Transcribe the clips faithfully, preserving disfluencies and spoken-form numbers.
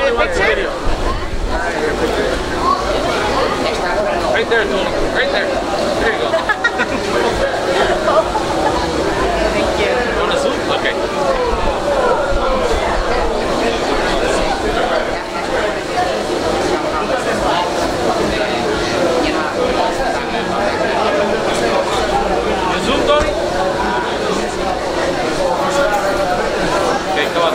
a picture? Right there, Tony. Right there. There you go. Thank you. You want to zoom? Okay. You zoom, Tony? Okay, come on.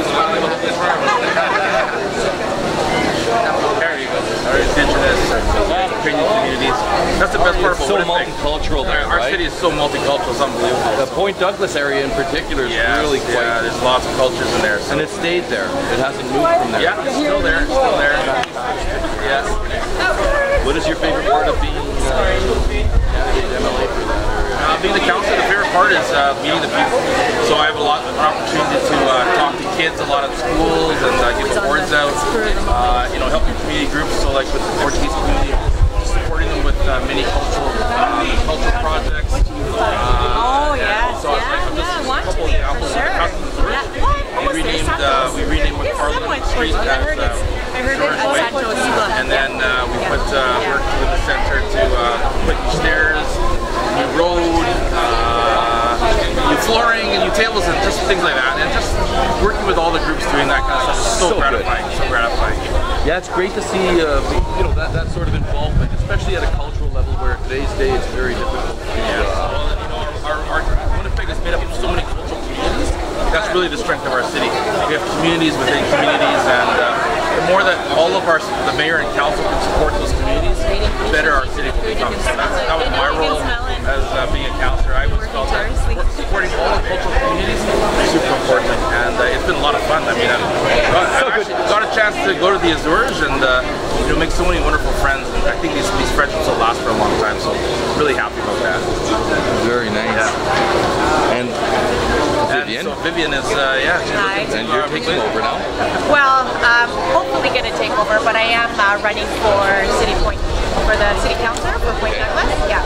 There you go. Our intention is creating communities. That's the best part of It's so multicultural there, Our right? city is so multicultural, it's unbelievable. The Point Douglas area in particular is Yes, really quite... yeah, there's lots of cultures in there. So. And it stayed there. It hasn't moved from there. Yeah, it's still there, it's still there. Yes. What is your favorite part of being uh, M L A for that? Uh, being the councilor, the favorite part is uh, meeting the people. So I have a lot of an opportunity to uh, talk to kids a lot of schools and uh, get the boards out. Uh, you know, helping community groups. So like with the Portuguese community, supporting them with uh, many cultural um, cultural projects. Uh, Oh, yes. So Yeah, like, yeah, I want to couple be, for examples. sure. Yeah. We renamed uh, we renamed with Parliament Street as I heard uh, it's, I heard it's George White. Santos. And then uh, we put uh, worked with the center to uh, put new stairs, new road, uh, new flooring, and new tables, and just things like that. And just working with all the groups doing that kind of stuff is so, So good. gratifying. So gratifying. Yeah, it's great to see uh, you know that, that sort of involvement, especially at a cultural level where today's day it's very difficult. To, Yeah. uh, Well, you know, our, our, our Winnipeg is made up of so many cultural communities. That's really the strength of our city. We have communities within communities, and uh, the more that all of our, the mayor and council can support those communities, the better our city will become. So that's, that was my role as uh, being a councilor. I was felt that supporting all the cultural communities is super important, and uh, it's been a lot of fun. I mean, I've, got, I've actually got a chance to go to the Azores and uh, you know, make so many wonderful friends, and I think these, these friendships will last for a long time, so really happy about that. very nice. Yeah. And Vivian. And so Vivian is, uh, yeah, she's Hi. looking to, And you're uh, taking over now? Well, um, hopefully going to take over, but I am uh, running for City Point, for the City Councilor for Point Douglas. Yeah.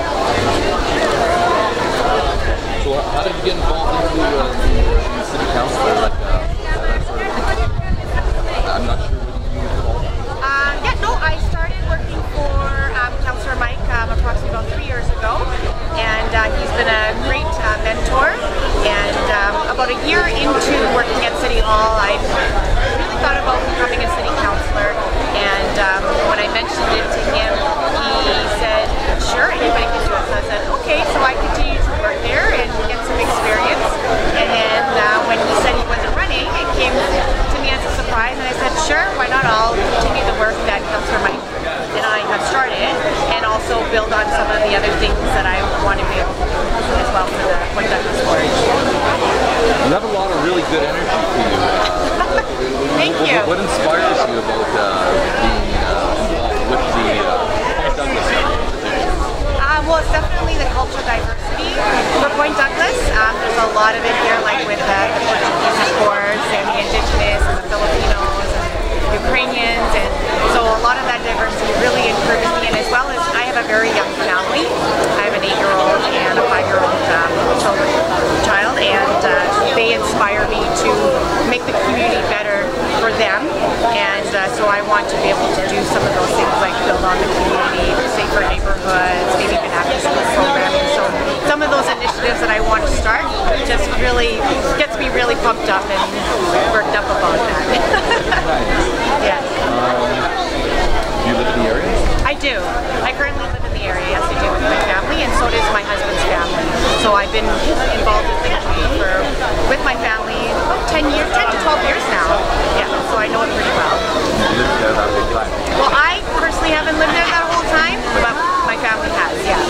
So how did you get involved into uh, the city council? Like, uh, that sort of, I'm not sure what you call it. Uh, yeah, no, I started working for um, Councillor Mike um, approximately about three years ago, and uh, he's been a great uh, mentor. And um, about a year into working at City Hall, I really thought about becoming a city councillor. And um, when I mentioned it to him, he said, "Sure, anybody can do it." So I said, "Okay." So I continued to work there and get some experience. And then uh, when he said he wasn't running, it came to me as a surprise, and I said, "Sure, why not? I'll continue the work that Councillor Mike and I have started, and also build on some of the other things that I want to be able to do as well for the Point Douglas Board." You have a lot of really good energy to you. Thank you. What, what inspires you about uh, being uh, involved with the uh, Point Douglas area? Uh, well, it's definitely the cultural diversity for Point Douglas. Um, there's a lot of it here, like with uh, the Portuguese, of course, and the Indigenous, and the Filipinos, and Ukrainians, and so a lot of that diversity really encourages me. And as well as I have a very young family. I have an eight-year-old and a five-year-old um, children, child, and uh, they inspire me to make the community better for them. And uh, so I want to be able to do some of those things, like build on the community, safer neighborhoods, maybe even after-school programs. So some of those initiatives that I want to start just really gets me really pumped up and worked up about that. Yeah. Um, do you live in the area? I do. I currently live in the area, yes I do, with my family, and so does my husband's family. So I've been involved with the community for, with my family about ten years, ten to twelve years now. Yeah, so I know it pretty well. You lived there that whole time? Well, I personally haven't lived there that whole time, but my family has, yeah.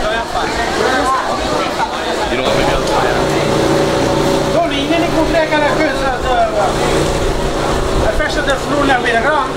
You don't live in the Tony, innan ni kommer lägga den skjutsat över. Jag fästade florna vid en ram.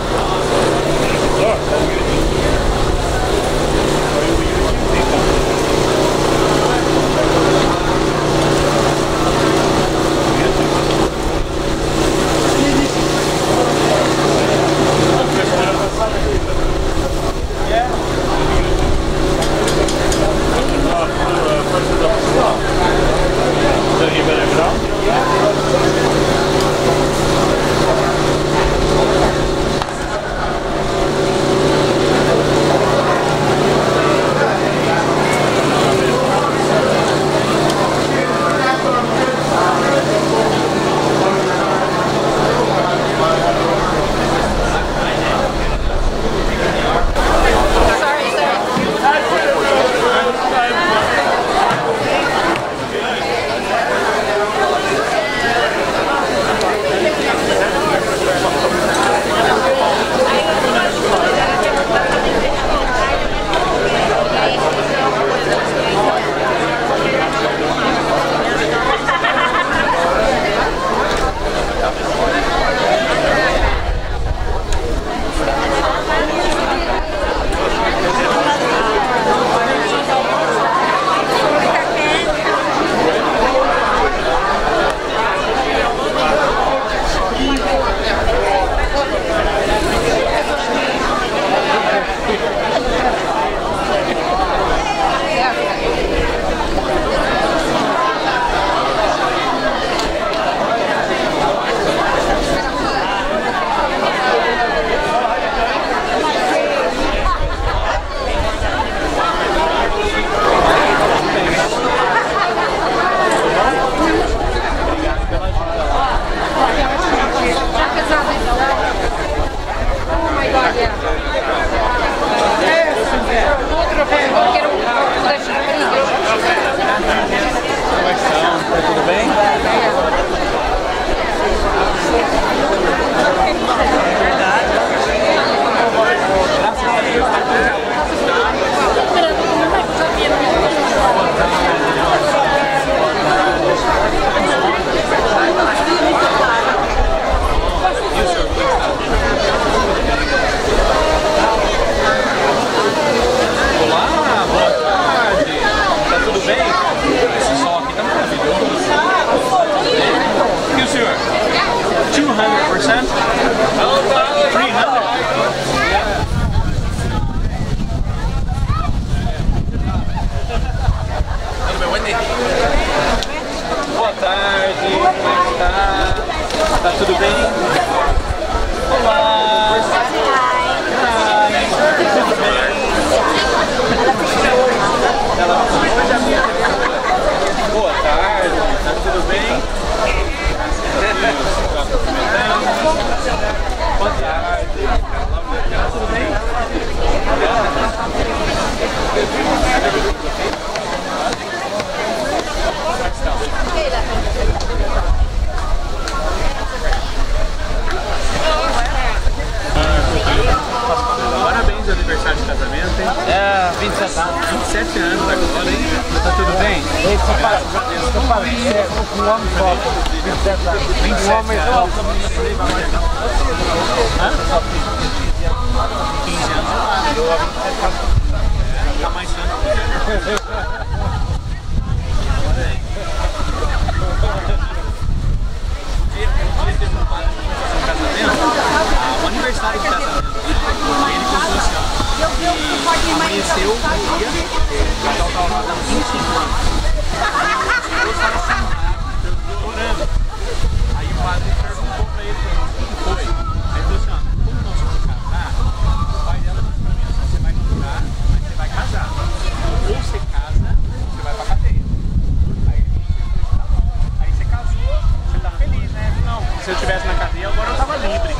O aniversário de casamento dele, aí ele contou assim, ó, que amanheceu um dia, o casal estava lá dando vinte e cinco anos. Aí o esposo estava sentado, chorando. Aí o padre perguntou pra ele, o que foi? Aí ele falou assim, ó, como nós vamos casar, o pai dela disse pra mim, você vai namorar, mas você vai casar. Ou você casa, ou você vai pra cadeia. Aí ele falou, tá bom. Aí você casou, você tá feliz, né? Não, se eu estivesse na cadeia, agora eu tava livre.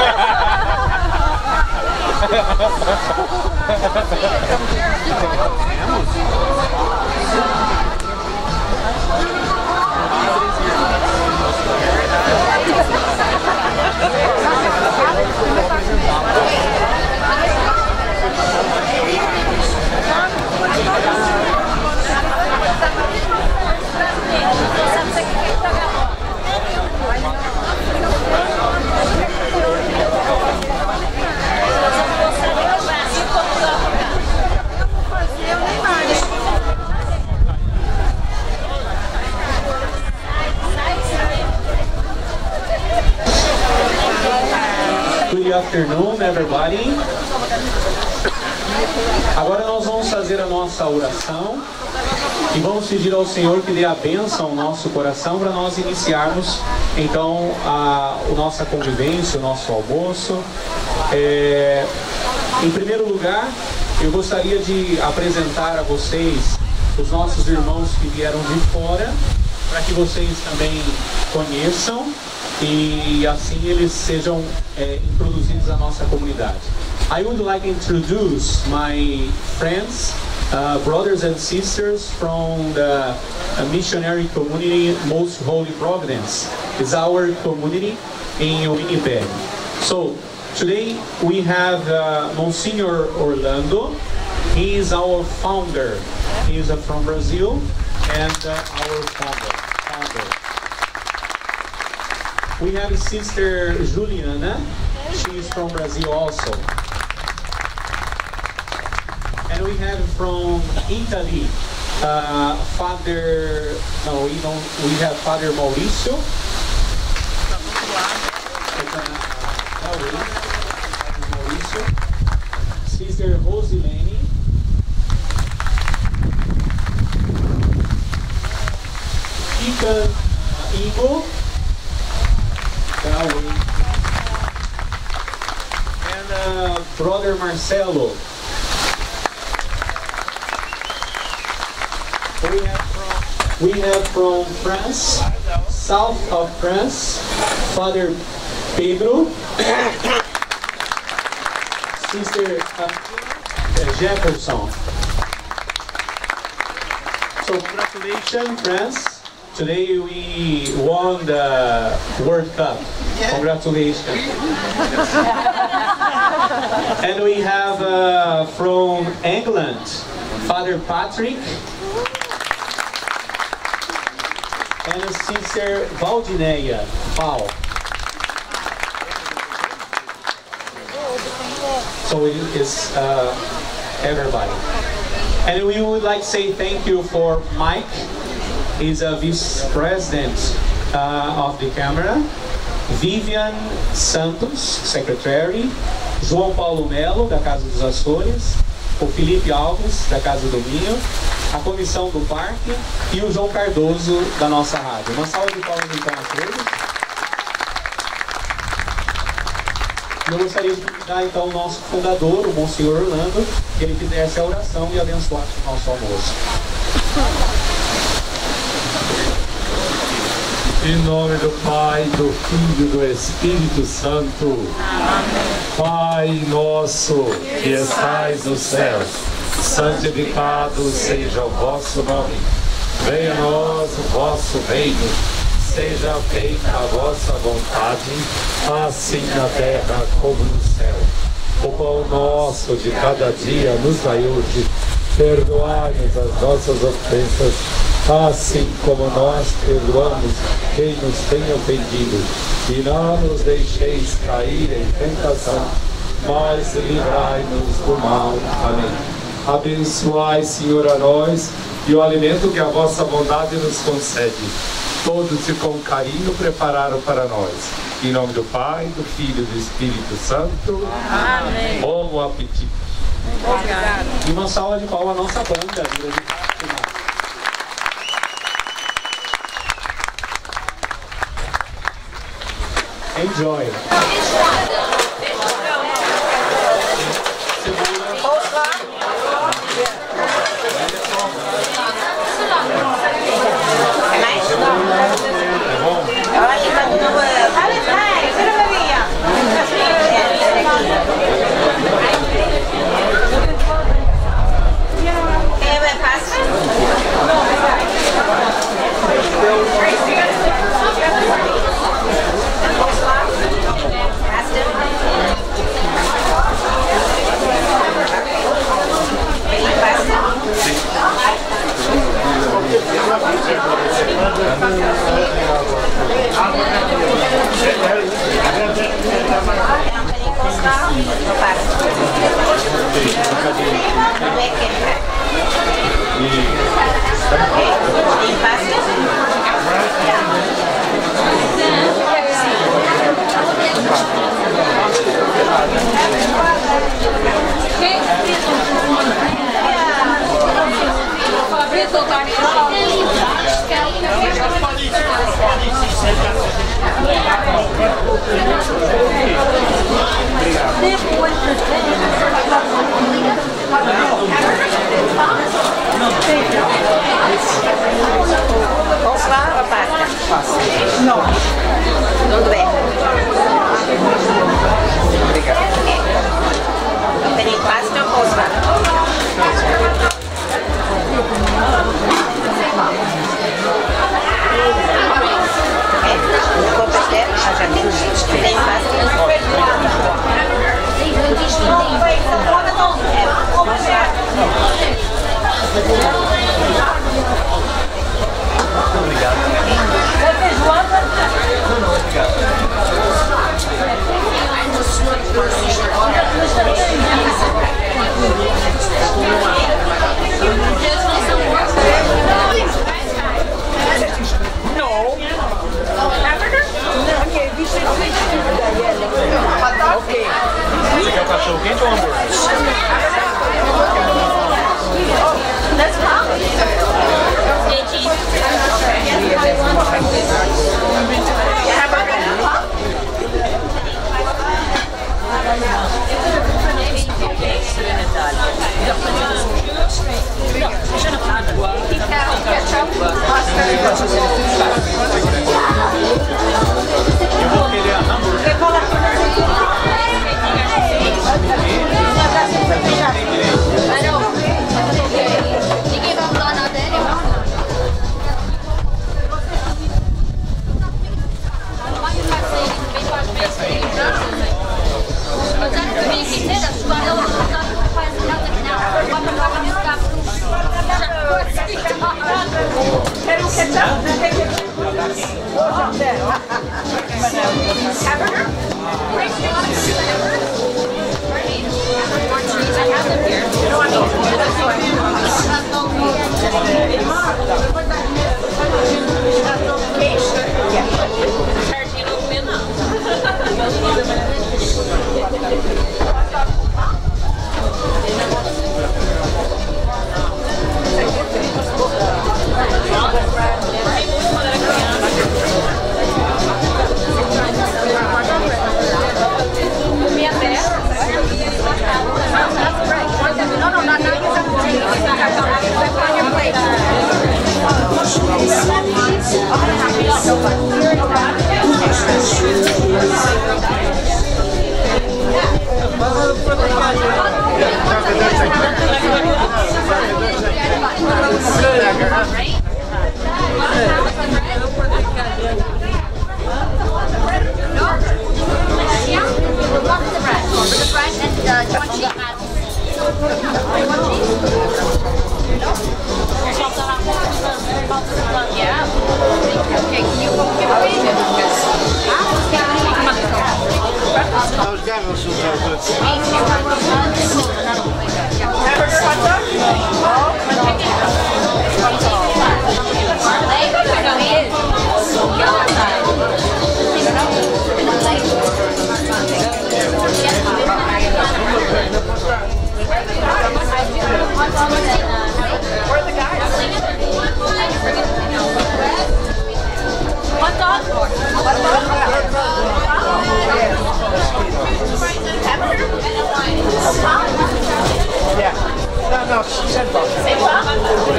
Good afternoon, everybody. Agora nós vamos fazer a nossa oração e vamos pedir ao Senhor que dê a bênção ao nosso coração para nós iniciarmos então a, a nossa convivência, o nosso almoço. É, em primeiro lugar, eu gostaria de apresentar a vocês os nossos irmãos que vieram de fora, para que vocês também conheçam e assim eles sejam é, introduzidos à nossa comunidade. I would like to introduce my friends, uh, brothers and sisters from the uh, missionary community Most Holy Providence. It's our community in Winnipeg. So today we have uh, Monsignor Orlando. He is our founder. He is uh, from Brazil and uh, our founder. founder. We have Sister Juliana. She is from Brazil also. And we have from Italy, uh, Father, no, we don't, we have Father Mauricio. Mauricio. Sister Rosilene. Deacon uh, Igor. And uh, Brother Marcelo. We have from, we have from France, south of France, Father Pedro, Sister uh, Jefferson. So congratulations, France. Today we won the World Cup. Congratulations. And we have uh, from England, Father Patrick. And Sister Valdineia Paul. So it is uh, everybody. And we would like to say thank you for Mike. He's a vice president uh, of the camera. Vivian Santos, secretary. João Paulo Melo, da Casa dos Açores. O Felipe Alves, da Casa do Vinho. A comissão do parque e o João Cardoso da nossa rádio. Uma salva de palmas então a todos. Eu gostaria de convidar então o nosso fundador, o Monsenhor Orlando, que ele fizesse a oração e abençoasse o nosso almoço. Em nome do Pai, do Filho e do Espírito Santo. Pai nosso que estais nos céus, santificado seja o vosso nome. Venha a nós o vosso reino. Seja feita a vossa vontade, assim na terra como no céu. O pão nosso de cada dia nos dai hoje. Perdoai-nos as nossas ofensas, assim como nós perdoamos quem nos tem ofendido. E não nos deixeis cair em tentação, mas livrai-nos do mal. Amém. Abençoai, Senhor, a nós e o alimento que a vossa bondade nos concede. Todos e com carinho prepararam para nós. Em nome do Pai, do Filho e do Espírito Santo. Amém. Bom apetite. Obrigado. E uma salva de palmas à nossa banda. Enjoy. Cheese. Hey, can you go give away the Those goggles are so good. hamburger hot dog? Where are the guys? Hot dog? Yeah. No, no, same problem. Same problem?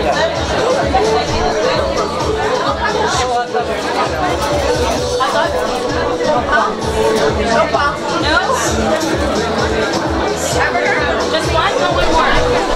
Hot dog? No problem. No? Hamburger? Just one? No, one more.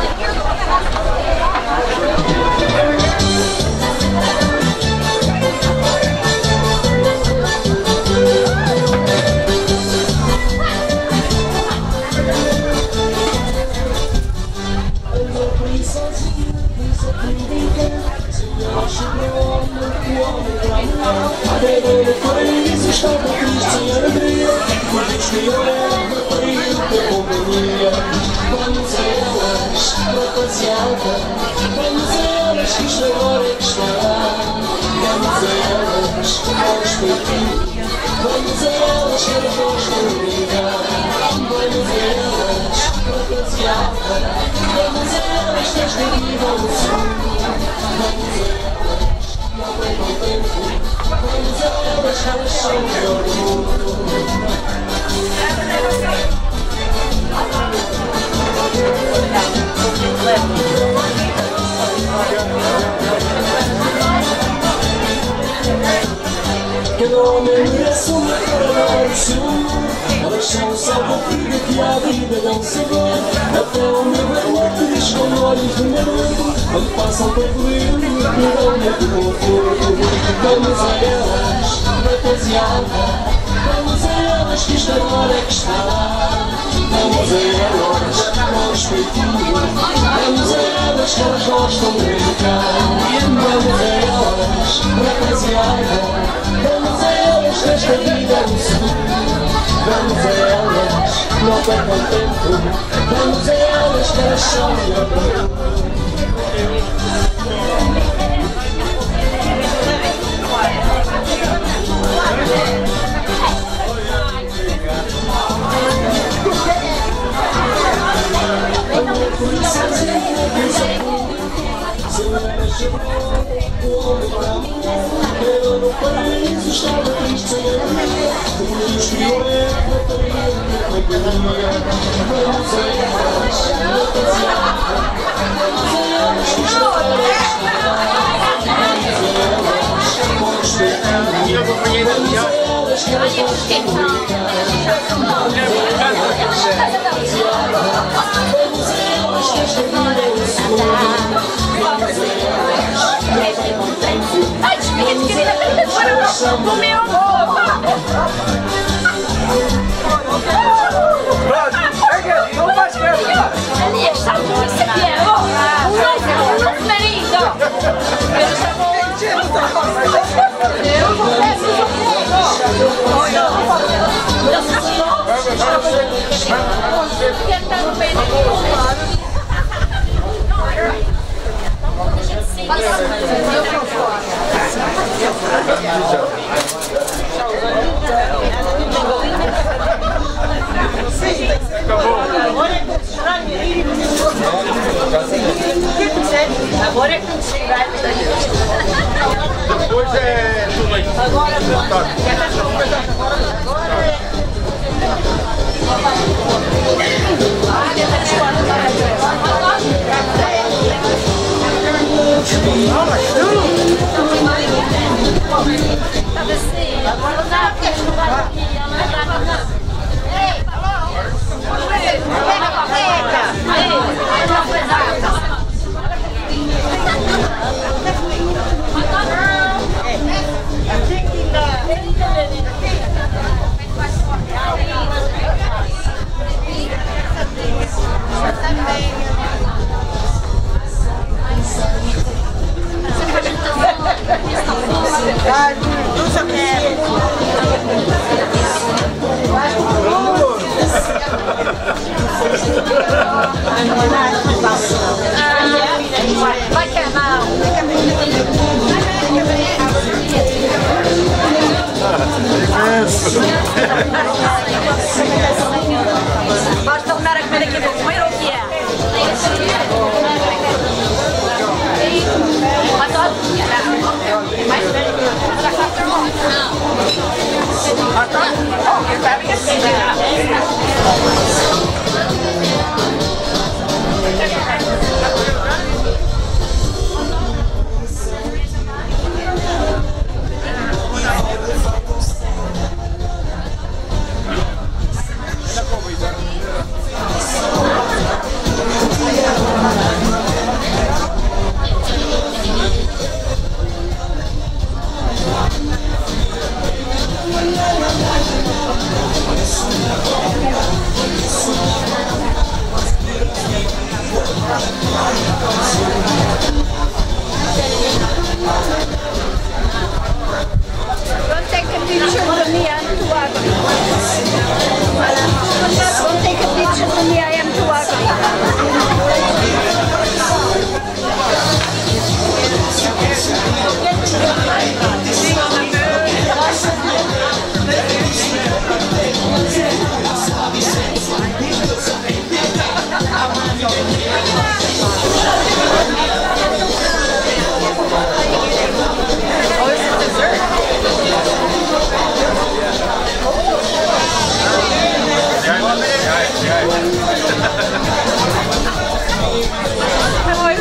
Vamos a elas, rapaziada. Vamos a elas, que isto agora é que está. Vamos a elas, aos peitinhos. Vamos a elas, que elas gostam de brincar. Vamos a elas, rapaziada. Vamos a elas, que esta vida no sul. Vamos a elas, não percam tempo. Vamos a elas, que elas são o melhor do mundo. Cada homem merece uma cara de ciúme. Elas são o sal da ferida que à vida dão sabor. Até o meu barulho diz com olhos de maroto. Quando passam para poder, me dão-me de conforto. Vamos a elas, rapaziada. Vamos a elas, que isto agora é que está. Vamos a elas, aos peitinhos. Vamos a elas, que elas gostam de brincar. Vamos a elas, rapaziada. Vamos a elas, que esta vida é um segundo. Vamos a elas, não percam tempo. Vamos a elas, que elas são melhor do mundo. Se eu era chamado, o homem para amor. Eu no paraíso estava triste sem alegria. O Deus criou é a rapariga que foi companhia. Vamos a elas, rapaziada. Vamos a elas, que isto agora é que está. Vamos a elas, com respeito. Vamos a elas, que elas gostam de brincar. Vamos a elas, rapaziada. Vamos a elas, que esta vida é um segundo. Vamos a elas, não percam tempo. Ai, desculpa, querida, agora eu não comeu. Não faz quebra. Ali está muito isso aqui, ó. Um novo, um novo marido. Eu já vou. Eu vou peço, eu vou olha. Eu só quero estar no meio do agora é que não se vai. Depois é tudo aí. Agora agora dá, porque não vai aqui, ela não dá. Ei, pega, pega. Ei, não faz nada. Vai que não. Vais tornar a comer aqui, vou comer ou o que é? Don't take a picture of me, I'm too ugly. Don't take a picture of me, I am too I'm always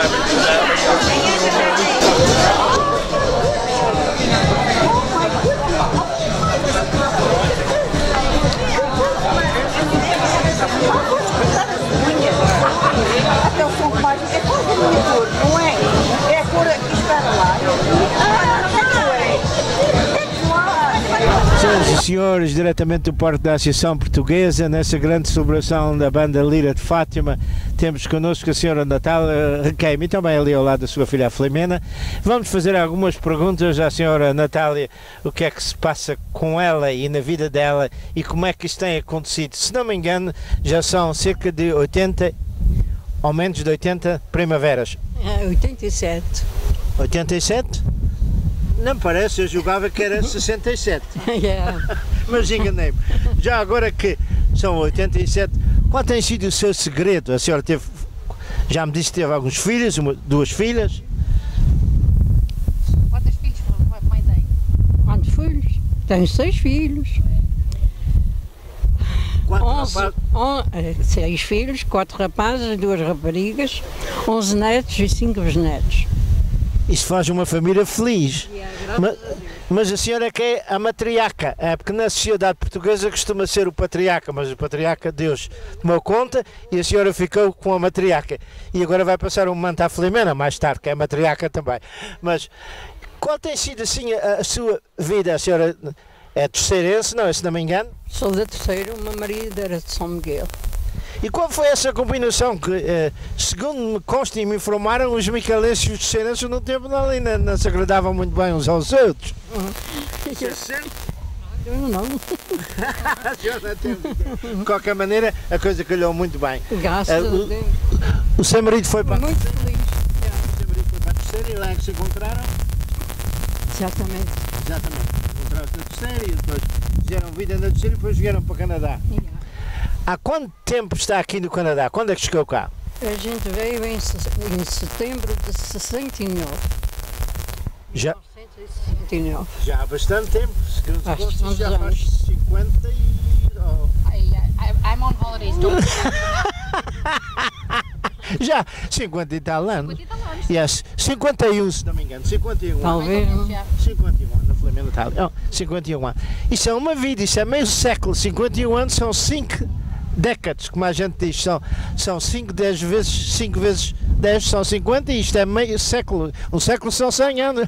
Até o som mais. É quase a minha cor, não é? É a cor que espera lá. Ah, não é? Senhoras e senhores, diretamente do Porto da Associação Portuguesa, nessa grande celebração da banda Lira de Fátima, temos connosco a senhora Natália Requeime e também ali ao lado da sua filha Filomena. Vamos fazer algumas perguntas à senhora Natália, o que é que se passa com ela e na vida dela e como é que isto tem acontecido. Se não me engano, já são cerca de oitenta, ou menos de oitenta primaveras. É, oitenta e sete. oitenta e sete? Não parece, eu julgava que era sessenta e sete. Yeah. Mas enganei-me. Já agora que são oitenta e sete, qual tem sido o seu segredo? A senhora teve, já me disse que teve alguns filhos, uma, duas filhas. Quantos filhos a mãe tem? Quantos filhos? Tenho seis filhos. Onze, on, seis filhos, quatro rapazes, duas raparigas, onze netos e cinco bisnetos. Isso faz uma família feliz. Yeah, mas, mas a senhora é que é a matriarca, é porque na sociedade portuguesa costuma ser o patriarca, mas o patriarca Deus tomou conta e a senhora ficou com a matriarca. E agora vai passar um manto à Filomena mais tarde, que é a matriarca também. Mas qual tem sido assim a, a sua vida? A senhora é terceirense, não, se não me engano? Sou da terceira, o meu marido era de São Miguel. E qual foi essa combinação que, eh, segundo me consta e me informaram, os micalenses e os terceirenses no tempo ali não, não se agradavam muito bem uns aos outros? Uhum. Isso é certo? Eu não. De qualquer maneira, a coisa calhou muito bem. Graças a Deus. O seu marido foi para muito feliz. O seu marido foi para a terceira e lá é que se encontraram? Exatamente. Exatamente. Encontraram-se na terceira e depois fizeram vida na terceira e depois vieram para o Canadá. Yeah. Há quanto tempo está aqui no Canadá? Quando é que chegou cá? A gente veio em, em setembro de sessenta e nove. Já, sessenta e nove. já há bastante tempo. Segundo Há consta, bastante já faz anos. cinquenta e... Oh. I, I, I'm on holidays, don't Já, cinquenta e tal anos. cinquenta e tal anos. Yes, cinquenta e um, se não me engano. cinquenta e um Talvez. anos. cinquenta e um anos, na Filomena tal. Oh, cinquenta e um anos. Isso é uma vida, isso é meio século. cinquenta e um anos são cinco décadas, como a gente diz. São, são cinco, dez vezes, cinco vezes dez são cinquenta e isto é meio século. Um século são cem anos.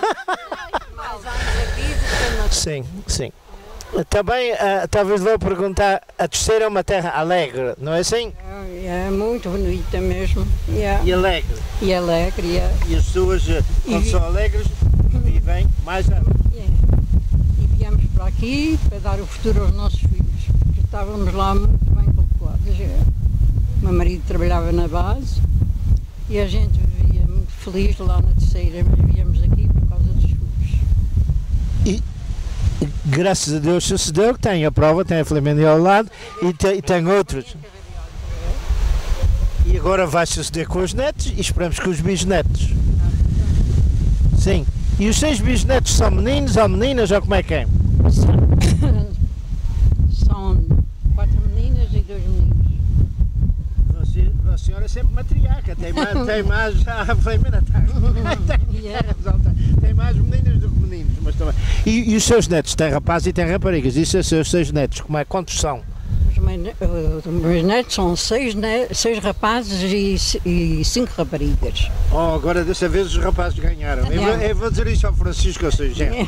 Sim, sim. Também, uh, talvez vou perguntar, a terceira é uma terra alegre, não é assim? É, é muito bonita mesmo. Yeah. E alegre. E alegre, yeah. E as pessoas, uh, quando E- são alegres, vivem mais anos. Yeah. E viemos para aqui para dar o futuro aos nossos filhos, porque estávamos lá muito bem colocados. Yeah. O meu marido trabalhava na base e a gente vivia muito feliz lá na terceira, mas viemos aqui por causa dos filhos. E graças a Deus sucedeu que tem a prova, tem a Filomena ao lado e tem, e tem outros. E agora vai suceder com os netos e esperamos que os bisnetos. Sim. E os seis bisnetos são meninos ou meninas ou como é que é? São quatro meninas e dois meninos. Você, a senhora é sempre matriarca, tem mais, tem mais a Filomena tem, Yeah. tem mais meninas do que meninos, mas também. E, e os seus netos, tem rapazes e tem raparigas, isso é os seus seis netos, como é, quantos são? Os meus, ne- uh, os meus netos são seis, ne- seis rapazes e, c- e cinco raparigas. Oh, agora dessa vez os rapazes ganharam. Eu vou, eu vou dizer isso ao Francisco, eu sei, gente.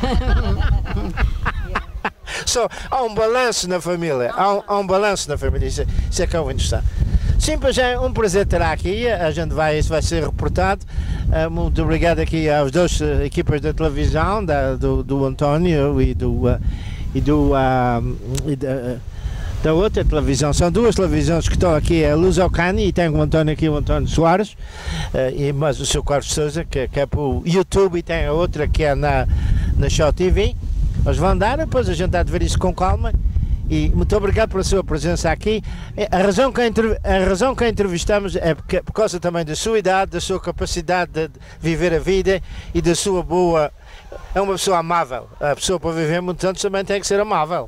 Só, há um balanço na família, há um, há um balanço na família, isso, é- isso é que é o interessante. Sim, pois é um prazer ter aqui, a gente vai, isso vai ser reportado. Uh, muito obrigado aqui às duas uh, equipas da televisão, da, do, do António e do, uh, e do uh, e da, uh, da outra televisão. São duas televisões que estão aqui, a Luz Alcani e tem o António aqui, o António Soares, uh, e mais o seu Carlos Souza, que, que é para o YouTube, e tem a outra que é na, na Show T V. Eles vão dar, depois a gente há de ver isso com calma. E muito obrigado pela sua presença aqui. A razão que a, entrev a, razão que a entrevistamos é porque, por causa também da sua idade, da sua capacidade de viver a vida e da sua boa é uma pessoa amável. A pessoa para viver muitos anos também tem que ser amável.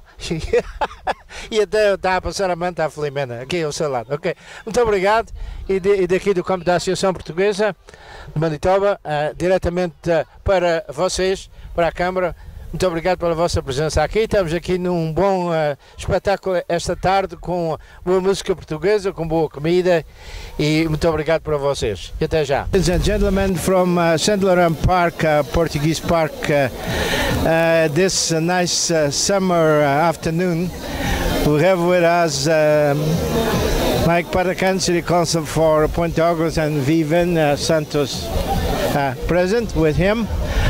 E até está a passar a manta à Filomena, aqui ao seu lado. Ok, muito obrigado. E, de, e daqui do campo da Associação Portuguesa de Manitoba, uh, diretamente uh, para vocês, para a Câmara, muito obrigado pela vossa presença aqui. Estamos aqui num bom uh, espetáculo esta tarde, com boa música portuguesa, com boa comida, e muito obrigado para vocês. E até já. Ladies and gentlemen, from uh, Saint Laurent Park, uh, Portuguese Park, uh, uh, this uh, nice uh, summer uh, afternoon, we have with us uh, Mike Padacan, City Council for Point Douglas, and Vivian uh, Santos uh, present with him.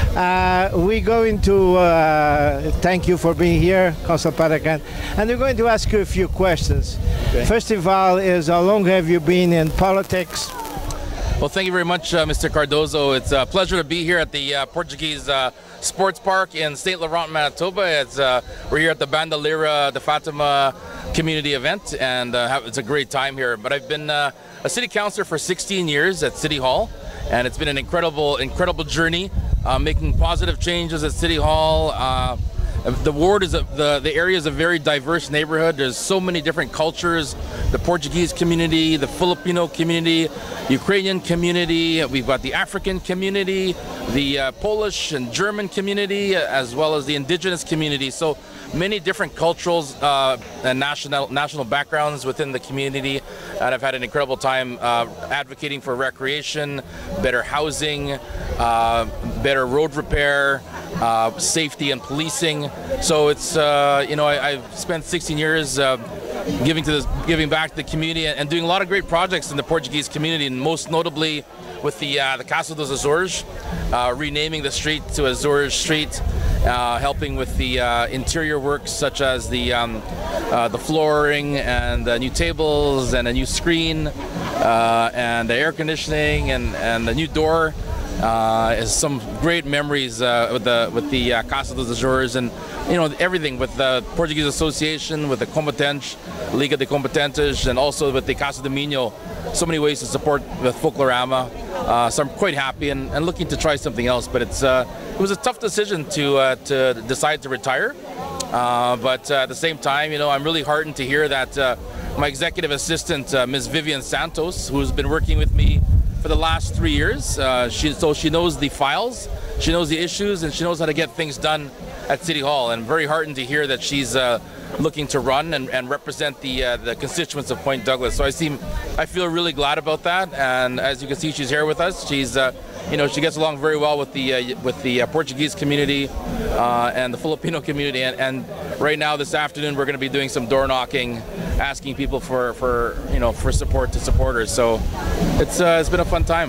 Uh, we're going to uh, thank you for being here, Councilor Padacan, and we're going to ask you a few questions. Okay. First of all, is how long have you been in politics? Well, thank you very much, uh, Mister Cardozo. It's a pleasure to be here at the uh, Portuguese uh, Sports Park in Saint Laurent, Manitoba. It's, uh, we're here at the Bandolera de Fatima community event, and uh, have, it's a great time here. But I've been uh, a city councilor for sixteen years at City Hall, and it's been an incredible, incredible journey, uh, making positive changes at City Hall. Uh, The ward is a, the the area is a very diverse neighborhood. There's so many different cultures: the Portuguese community, the Filipino community, Ukrainian community. We've got the African community, the uh, Polish and German community, as well as the indigenous community. So many different cultural uh, and national national backgrounds within the community, and I've had an incredible time uh, advocating for recreation, better housing, uh, better road repair, uh, safety and policing. So it's uh, you know I, I've spent sixteen years uh, giving to this, giving back to the community, and doing a lot of great projects in the Portuguese community, and most notably with the uh, the Casa dos Azores, uh, renaming the street to Azores Street. Uh, helping with the uh, interior works, such as the um, uh, the flooring and the new tables and a new screen uh, and the air conditioning and and the new door. Uh, is some great memories uh, with the with the uh, Casa dos Azores, and you know everything with the Portuguese Association, with the Competentes, Liga de Competentes, and also with the Casa de Minho. So many ways to support the Folklorama. Uh, so I'm quite happy and, and looking to try something else. But it's uh, it was a tough decision to uh, to decide to retire. Uh, but uh, at the same time, you know, I'm really heartened to hear that uh, my executive assistant, uh, Miz Vivian Santos, who's been working with me for the last three years, uh, she so she knows the files, she knows the issues, and she knows how to get things done at City Hall. And very heartened to hear that she's uh, looking to run and, and represent the uh, the constituents of Point Douglas. So I seem, I feel really glad about that. And as you can see, she's here with us. She's, uh, you know, she gets along very well with the uh, with the uh, Portuguese community uh, and the Filipino community. And, and right now, this afternoon, we're going to be doing some door knocking, asking people for for you know for support to supporters. So it's uh, it's been a fun time.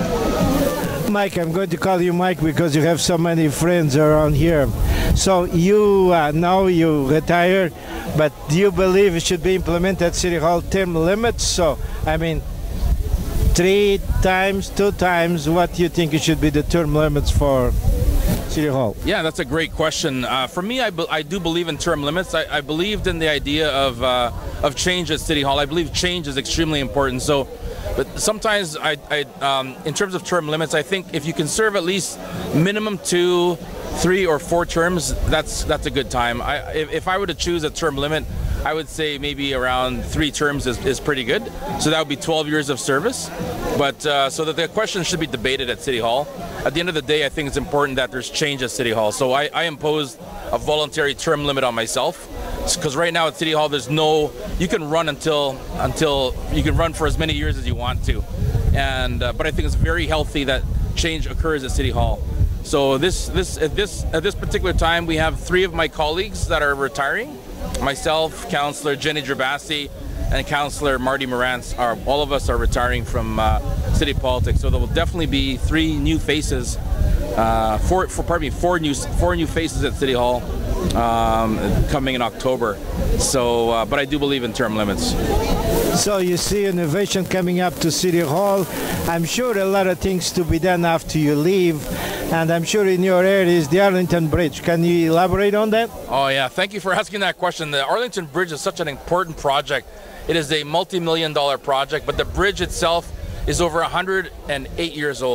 Mike, I'm going to call you Mike because you have so many friends around here. So you uh, now you retire, but do you believe it should be implemented at City Hall term limits? So I mean, three times, two times. What do you think it should be the term limits for City Hall? Yeah, that's a great question. Uh, for me, I, be I do believe in term limits. I, I believed in the idea of uh, of change at City Hall. I believe change is extremely important. So. But sometimes, I, I um, in terms of term limits, I think if you can serve at least minimum two, three, or four terms, that's that's a good time. I, if, if I were to choose a term limit, I would say maybe around three terms is, is pretty good. So that would be twelve years of service. But uh, so that the question should be debated at City Hall. At the end of the day, I think it's important that there's change at City Hall. So I, I imposed a voluntary term limit on myself. Because right now at City Hall, there's no, you can run until, until you can run for as many years as you want to. And, uh, but I think it's very healthy that change occurs at City Hall. So this, this, at this, at this particular time, we have three of my colleagues that are retiring. Myself, Councillor Jenny Gervasi, and Councillor Marty Morantz, are, all of us are retiring from uh, city politics. So there will definitely be three new faces, uh, four, for, pardon me, four new, four new faces at City Hall. Um, coming in October. So, uh, but I do believe in term limits. So you see innovation coming up to City Hall. I'm sure a lot of things to be done after you leave, and I'm sure in your area is the Arlington Bridge. Can you elaborate on that? Oh yeah, thank you for asking that question. The Arlington Bridge is such an important project. It is a multi-million dollar project, but the bridge itself is over one hundred eight years old.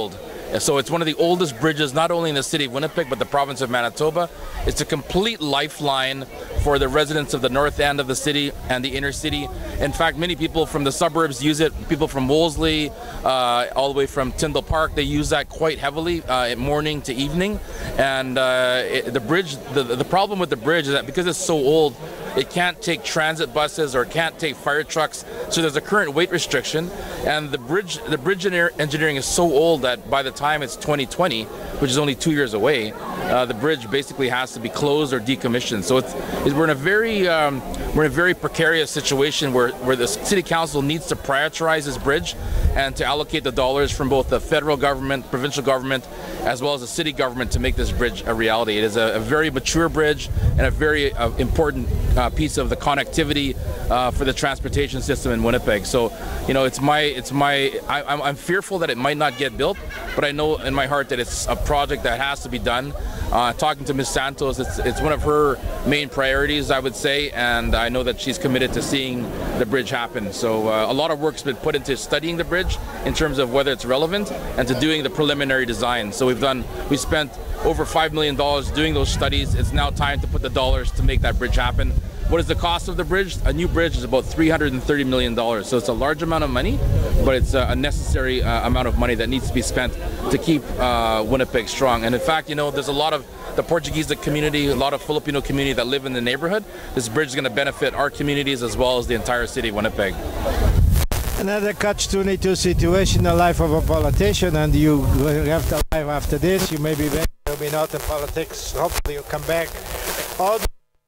So it's one of the oldest bridges, not only in the city of Winnipeg, but the province of Manitoba. It's a complete lifeline for the residents of the north end of the city and the inner city. In fact, many people from the suburbs use it. People from Wolseley, uh, all the way from Tyndall Park, they use that quite heavily uh, morning to evening. And uh, it, the bridge, the, the problem with the bridge is that because it's so old, it can't take transit buses or can't take fire trucks. So there's a current weight restriction, and the bridge, the bridge engineering is so old that by the time it's twenty twenty, which is only two years away, uh, the bridge basically has to be closed or decommissioned. So it's, it's we're in a very um, we're in a very precarious situation where where the city council needs to prioritize this bridge and to allocate the dollars from both the federal government, provincial government, as well as the city government to make this bridge a reality. It is a, a very mature bridge and a very uh, important uh, piece of the connectivity uh, for the transportation system in Winnipeg. So, you know, it's my, it's my, I, I'm, I'm fearful that it might not get built, but I know in my heart that it's a project that has to be done. Uh, talking to Miz Santos, it's, it's one of her main priorities, I would say, and I know that she's committed to seeing the bridge happen. So uh, a lot of work's been put into studying the bridge in terms of whether it's relevant and to doing the preliminary design. So we've done, we spent over five million dollars doing those studies. It's now time to put the dollars to make that bridge happen. What is the cost of the bridge? A new bridge is about three hundred thirty million dollars. So it's a large amount of money, but it's a necessary uh, amount of money that needs to be spent to keep uh, Winnipeg strong. And in fact, you know, there's a lot of the Portuguese community, a lot of Filipino community that live in the neighborhood. This bridge is going to benefit our communities as well as the entire city of Winnipeg. Another catch twenty-two situation in the life of a politician, and you have to live after this. You may be back, maybe not in politics. Hopefully you come back. All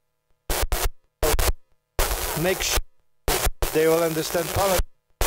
make sure they will understand politics.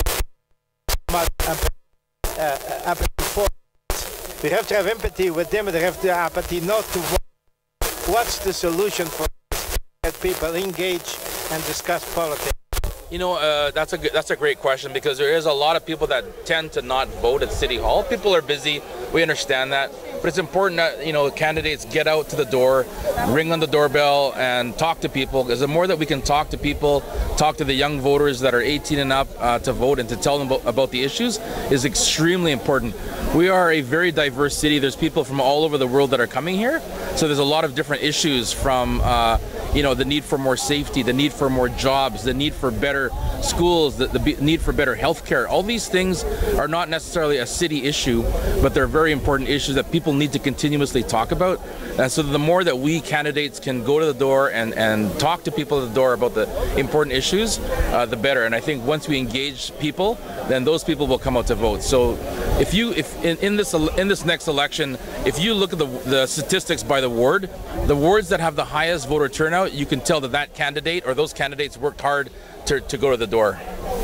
We have to have empathy with them, they have to have empathy not to vote. What's the solution for that people engage and discuss politics? You know, uh, that's a good, that's a great question, because there is a lot of people that tend to not vote at City Hall. People are busy. We understand that. But it's important that, you know, candidates get out to the door, ring on the doorbell, and talk to people. Because the more that we can talk to people, talk to the young voters that are eighteen and up uh, to vote, and to tell them about, about the issues is extremely important. We are a very diverse city. There's people from all over the world that are coming here. So there's a lot of different issues, from uh, you know, the need for more safety, the need for more jobs, the need for better schools, the, the need for better health care. All these things are not necessarily a city issue, but they're very important issues that people need to continuously talk about. And so the more that we candidates can go to the door and, and talk to people at the door about the important issues, uh, the better. And I think once we engage people, then those people will come out to vote. So if you, if in, in this in this next election, if you look at the, the statistics by the ward, the wards that have the highest voter turnout, you can tell that that candidate or those candidates worked hard to, to go to the door.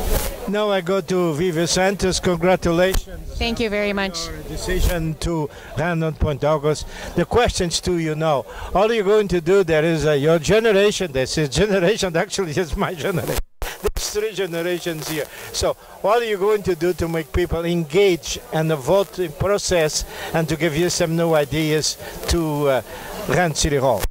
Now I go to Viva Santos. Congratulations. Thank you very much. Your decision to run on Point Douglas. The questions to you now. All you're going to do, there is uh, your generation, this is generation, actually it's my generation. There's three generations here. So what are you going to do to make people engage in the voting process and to give you some new ideas to uh, run City Hall?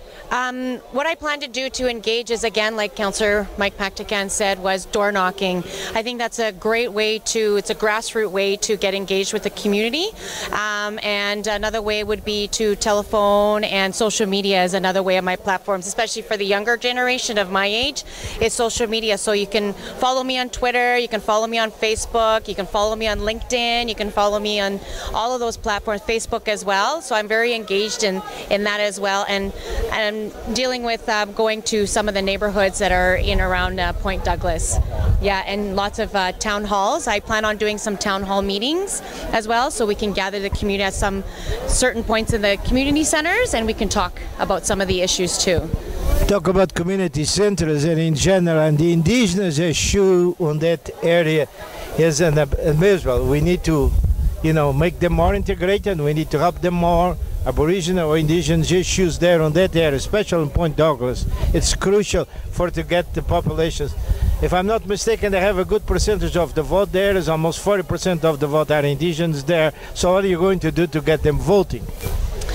Um, what I plan to do to engage is, again, like Councillor Mike Pactacan said, was door knocking. I think that's a great way to, it's a grassroots way to get engaged with the community. Um, and another way would be to telephone, and social media is another way of my platforms, especially for the younger generation of my age, is social media. So you can follow me on Twitter, you can follow me on Facebook, you can follow me on LinkedIn, you can follow me on all of those platforms, Facebook as well. So I'm very engaged in, in that as well. And, and dealing with um, going to some of the neighborhoods that are in around uh, Point Douglas. Yeah, and lots of uh, town halls. I plan on doing some town hall meetings as well, so we can gather the community at some certain points in the community centers, and we can talk about some of the issues too. Talk about community centers, and in general, and the indigenous issue on that area is an abysmal. We need to, you know, make them more integrated. We need to help them more. Aboriginal or indigenous issues there on that area, especially in Point Douglas. It's crucial for to get the populations. If I'm not mistaken, they have a good percentage of the vote there. Is almost forty percent of the vote are indigenous there. So what are you going to do to get them voting?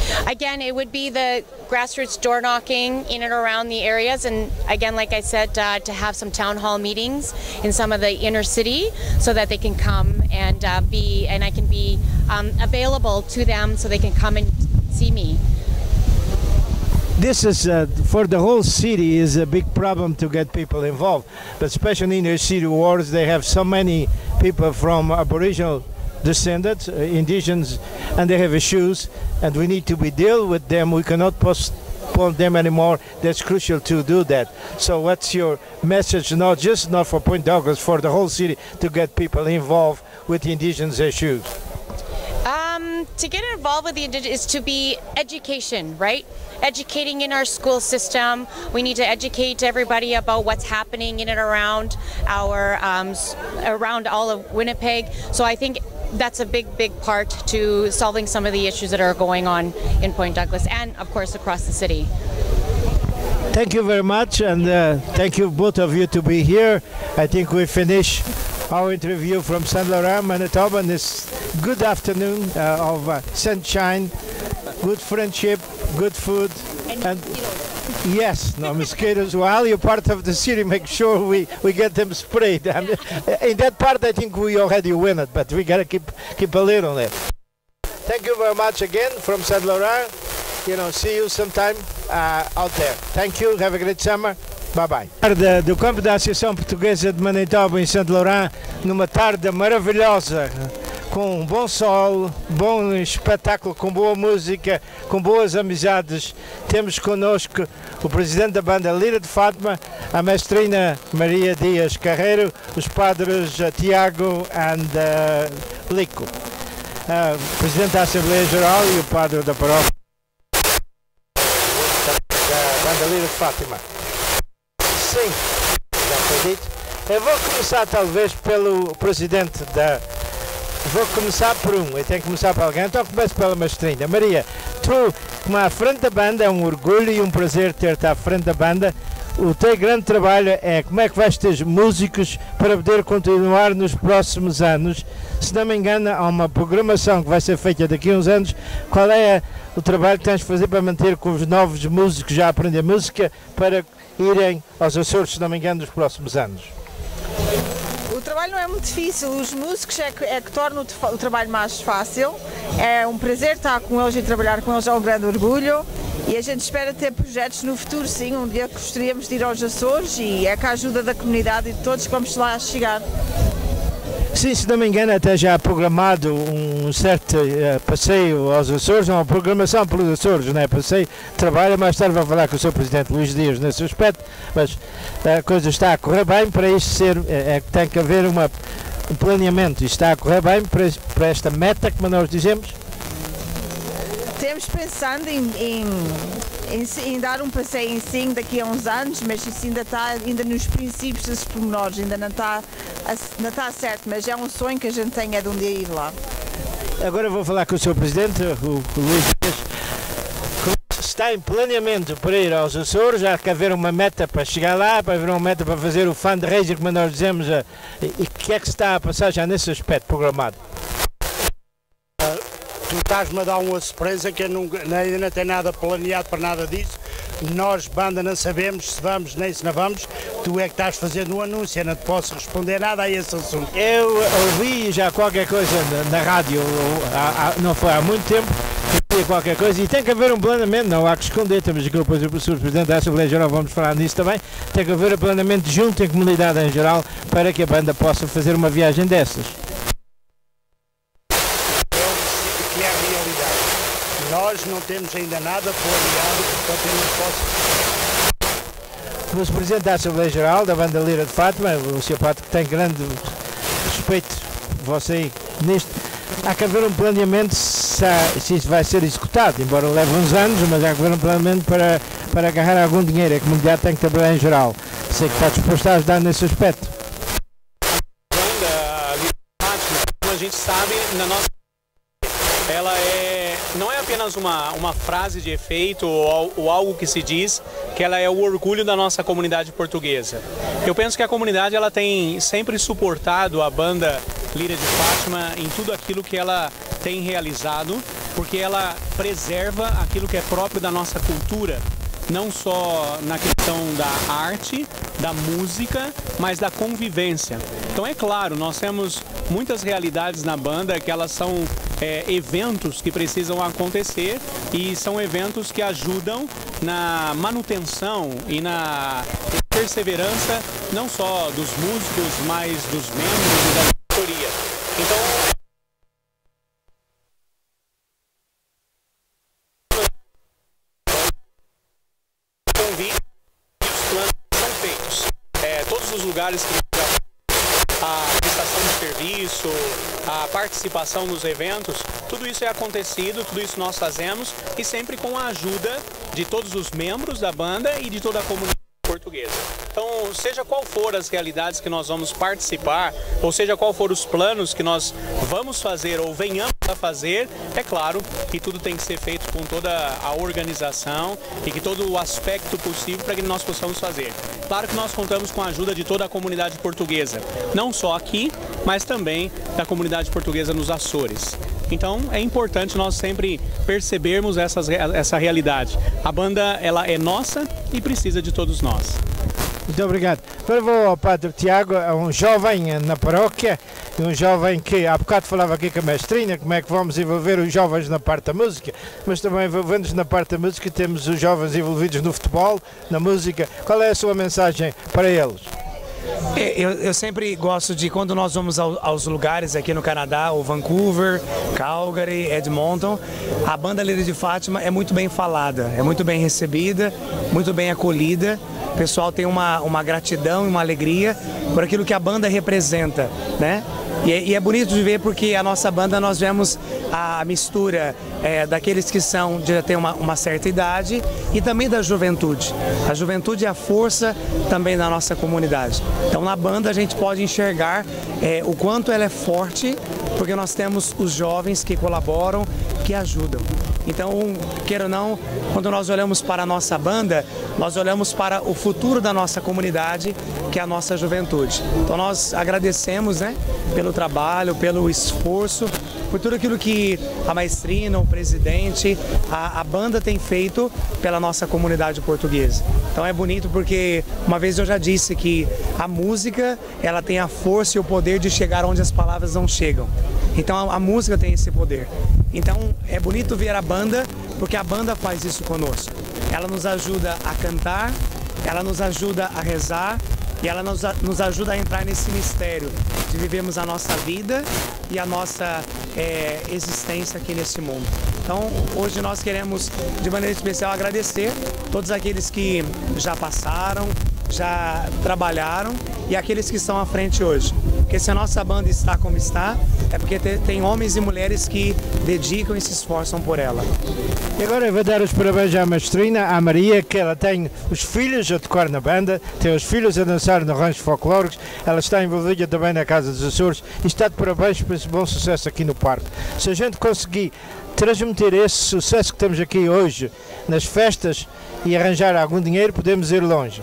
Again, it would be the grassroots door knocking in and around the areas, and again, like I said, uh, to have some town hall meetings in some of the inner city so that they can come and uh, be, and I can be um, available to them so they can come and see me. This is, uh, for the whole city, is a big problem to get people involved, but especially in the city wards, they have so many people from Aboriginal descendants, uh, indigenous, and they have issues, and we need to be deal with them. We cannot postpone them anymore. That's crucial to do that. So what's your message, not just not for Point Douglas, for the whole city, to get people involved with indigenous issues? Um, to get involved with the indigenous is to be education, right? Educating in our school system. We need to educate everybody about what's happening in and around our, um, around all of Winnipeg. So I think that's a big, big part to solving some of the issues that are going on in Point Douglas and, of course, across the city. Thank you very much, and uh, thank you both of you to be here. I think we finish our interview from Saint Laurent, Manitoba, on this good afternoon uh, of uh, sunshine, good friendship, good food, and, and yes, no mosquitoes. While you're part of the city, make sure we, we get them sprayed. I mean, in that part, I think we already win it, but we gotta keep keep a lid on it. Thank you very much again from Saint Laurent. You know, see you sometime uh, out there. Thank you. Have a great summer. Bye bye. Tarde do campo da Associação Portuguesa de Manitoba em Saint Laurent, numa tarde maravilhosa, com um bom sol, bom espetáculo, com boa música, com boas amizades. Temos connosco o presidente da banda Lira de Fátima, a mestrina Maria Dias Carreiro, os padres uh, Tiago e uh, Lico, uh, o presidente da Assembleia Geral e o padre da paróquia da banda Lira de Fátima. Sim, já foi dito. Eu vou começar talvez pelo presidente da... Vou começar por um, eu tenho que começar por alguém, então começo pela mestrina. Maria, tu, como à frente da banda, é um orgulho e um prazer ter-te à frente da banda. O teu grande trabalho é como é que vais ter músicos para poder continuar nos próximos anos. Se não me engano, há uma programação que vai ser feita daqui a uns anos. Qual é o trabalho que tens de fazer para manter com os novos músicos já a aprender música para irem aos Açores, se não me engano, nos próximos anos? O trabalho não é muito difícil, os músicos é que, é que tornam o, o trabalho mais fácil. É um prazer estar com eles e trabalhar com eles, é um grande orgulho. E a gente espera ter projetos no futuro, sim, um dia gostaríamos de ir aos Açores e é com a ajuda da comunidade e de todos que vamos lá chegar. Sim, se não me engano, até já há programado um certo uh, passeio aos Açores, uma programação pelos Açores, não é? Passeio, trabalho, mais tarde vou falar com o seu presidente Luís Dias nesse aspecto, mas a coisa está a correr bem. Para isto ser, é que tem que haver uma, um planeamento, e está a correr bem para, para esta meta, como nós dizemos. Temos pensando em, em, em, em dar um passeio em sim daqui a uns anos, mas isso ainda está ainda nos princípios dos pormenores, ainda não está, não está certo, mas é um sonho que a gente tem, é de um dia ir lá. Agora vou falar com o seu presidente, o, o Luís Dias. Está em planeamento para ir aos Açores, há que haver uma meta para chegar lá, para haver uma meta para fazer o fundraiser, como nós dizemos, e o que é que está a passar já nesse aspecto programado? Tu estás-me a dar uma surpresa que eu nunca, ainda não tenho nada planeado para nada disso. Nós, banda, não sabemos se vamos nem se não vamos. Tu é que estás fazendo um anúncio, eu não te posso responder nada a esse assunto. Eu ouvi já qualquer coisa na, na rádio, há, há, não foi há muito tempo, ouvi qualquer coisa, e tem que haver um planeamento, não há que esconder. Temos aqui depois o professor Presidente da Assembleia Geral, vamos falar nisso também. Tem que haver um planeamento junto em comunidade em geral para que a banda possa fazer uma viagem dessas. Nós não temos ainda nada planeado, portanto eu não posso... O Presidente da Assembleia Geral da banda Lira de Fátima, o senhor Pato, que tem grande respeito por você nisto, há que haver um planeamento se, se isso vai ser executado, embora leve uns anos, mas há que haver um planeamento para, para agarrar algum dinheiro. A comunidade tem que trabalhar em geral. Sei que está disposto a ajudar nesse aspecto. A banda Lira de Fátima, como a gente sabe, na nossa ela é, não é apenas uma, uma frase de efeito ou, ou algo que se diz, que ela é o orgulho da nossa comunidade portuguesa. Eu penso que a comunidade ela tem sempre suportado a banda Lira de Fátima em tudo aquilo que ela tem realizado. porque ela preserva aquilo que é próprio da nossa cultura, não só na questão da arte, da música, mas da convivência. Então é claro, nós temos muitas realidades na banda que elas são é, eventos que precisam acontecer e são eventos que ajudam na manutenção e na perseverança não só dos músicos, mas dos membros e da diretoria. Então, os lugares que a prestação de serviço, a participação nos eventos, tudo isso é acontecido, tudo isso nós fazemos e sempre com a ajuda de todos os membros da banda e de toda a comunidade portuguesa. Então, seja qual for as realidades que nós vamos participar, ou seja qual for os planos que nós vamos fazer ou venhamos a fazer, é claro que tudo tem que ser feito com toda a organização e que todo o aspecto possível para que nós possamos fazer. Claro que nós contamos com a ajuda de toda a comunidade portuguesa, não só aqui, mas também da comunidade portuguesa nos Açores. Então é importante nós sempre percebermos essas, essa realidade. A banda ela é nossa e precisa de todos nós. Muito obrigado. Agora vou ao Padre Tiago, um jovem na paróquia, um jovem que há bocado falava aqui com a mestrina, como é que vamos envolver os jovens na parte da música, mas também envolvendo-nos na parte da música temos os jovens envolvidos no futebol, na música. Qual é a sua mensagem para eles? Eu, eu sempre gosto de, quando nós vamos ao, aos lugares aqui no Canadá, o Vancouver, Calgary, Edmonton, a banda Lira de Fátima é muito bem falada, é muito bem recebida, muito bem acolhida. O pessoal tem uma, uma gratidão e uma alegria por aquilo que a banda representa, né? E é, e é bonito de ver porque a nossa banda nós vemos a mistura é, daqueles que são, já tem uma, uma certa idade e também da juventude. A juventude é a força também da nossa comunidade. Então na banda a gente pode enxergar é, o quanto ela é forte, porque nós temos os jovens que colaboram, que ajudam. Então, queira ou não, quando nós olhamos para a nossa banda, nós olhamos para o futuro da nossa comunidade, que é a nossa juventude. Então nós agradecemos, né, pelo trabalho, pelo esforço, por tudo aquilo que a maestrina, o presidente, a, a banda tem feito pela nossa comunidade portuguesa. Então é bonito porque uma vez eu já disse que a música, ela tem a força e o poder de chegar onde as palavras não chegam. Então a, a música tem esse poder. Então é bonito ver a banda, porque a banda faz isso conosco. Ela nos ajuda a cantar, ela nos ajuda a rezar e ela nos, nos ajuda a entrar nesse mistério de vivermos a nossa vida e a nossa é, existência aqui nesse mundo. Então hoje nós queremos de maneira especial agradecer todos aqueles que já passaram, já trabalharam e aqueles que estão à frente hoje. Porque se a nossa banda está como está, é porque tem homens e mulheres que dedicam e se esforçam por ela. E agora eu vou dar os parabéns à mestrina, à Maria, que ela tem os filhos a tocar na banda, tem os filhos a dançar no rancho folclóricos, ela está envolvida também na Casa dos Açores e está de parabéns por esse bom sucesso aqui no parque. Se a gente conseguir transmitir esse sucesso que temos aqui hoje nas festas e arranjar algum dinheiro, podemos ir longe.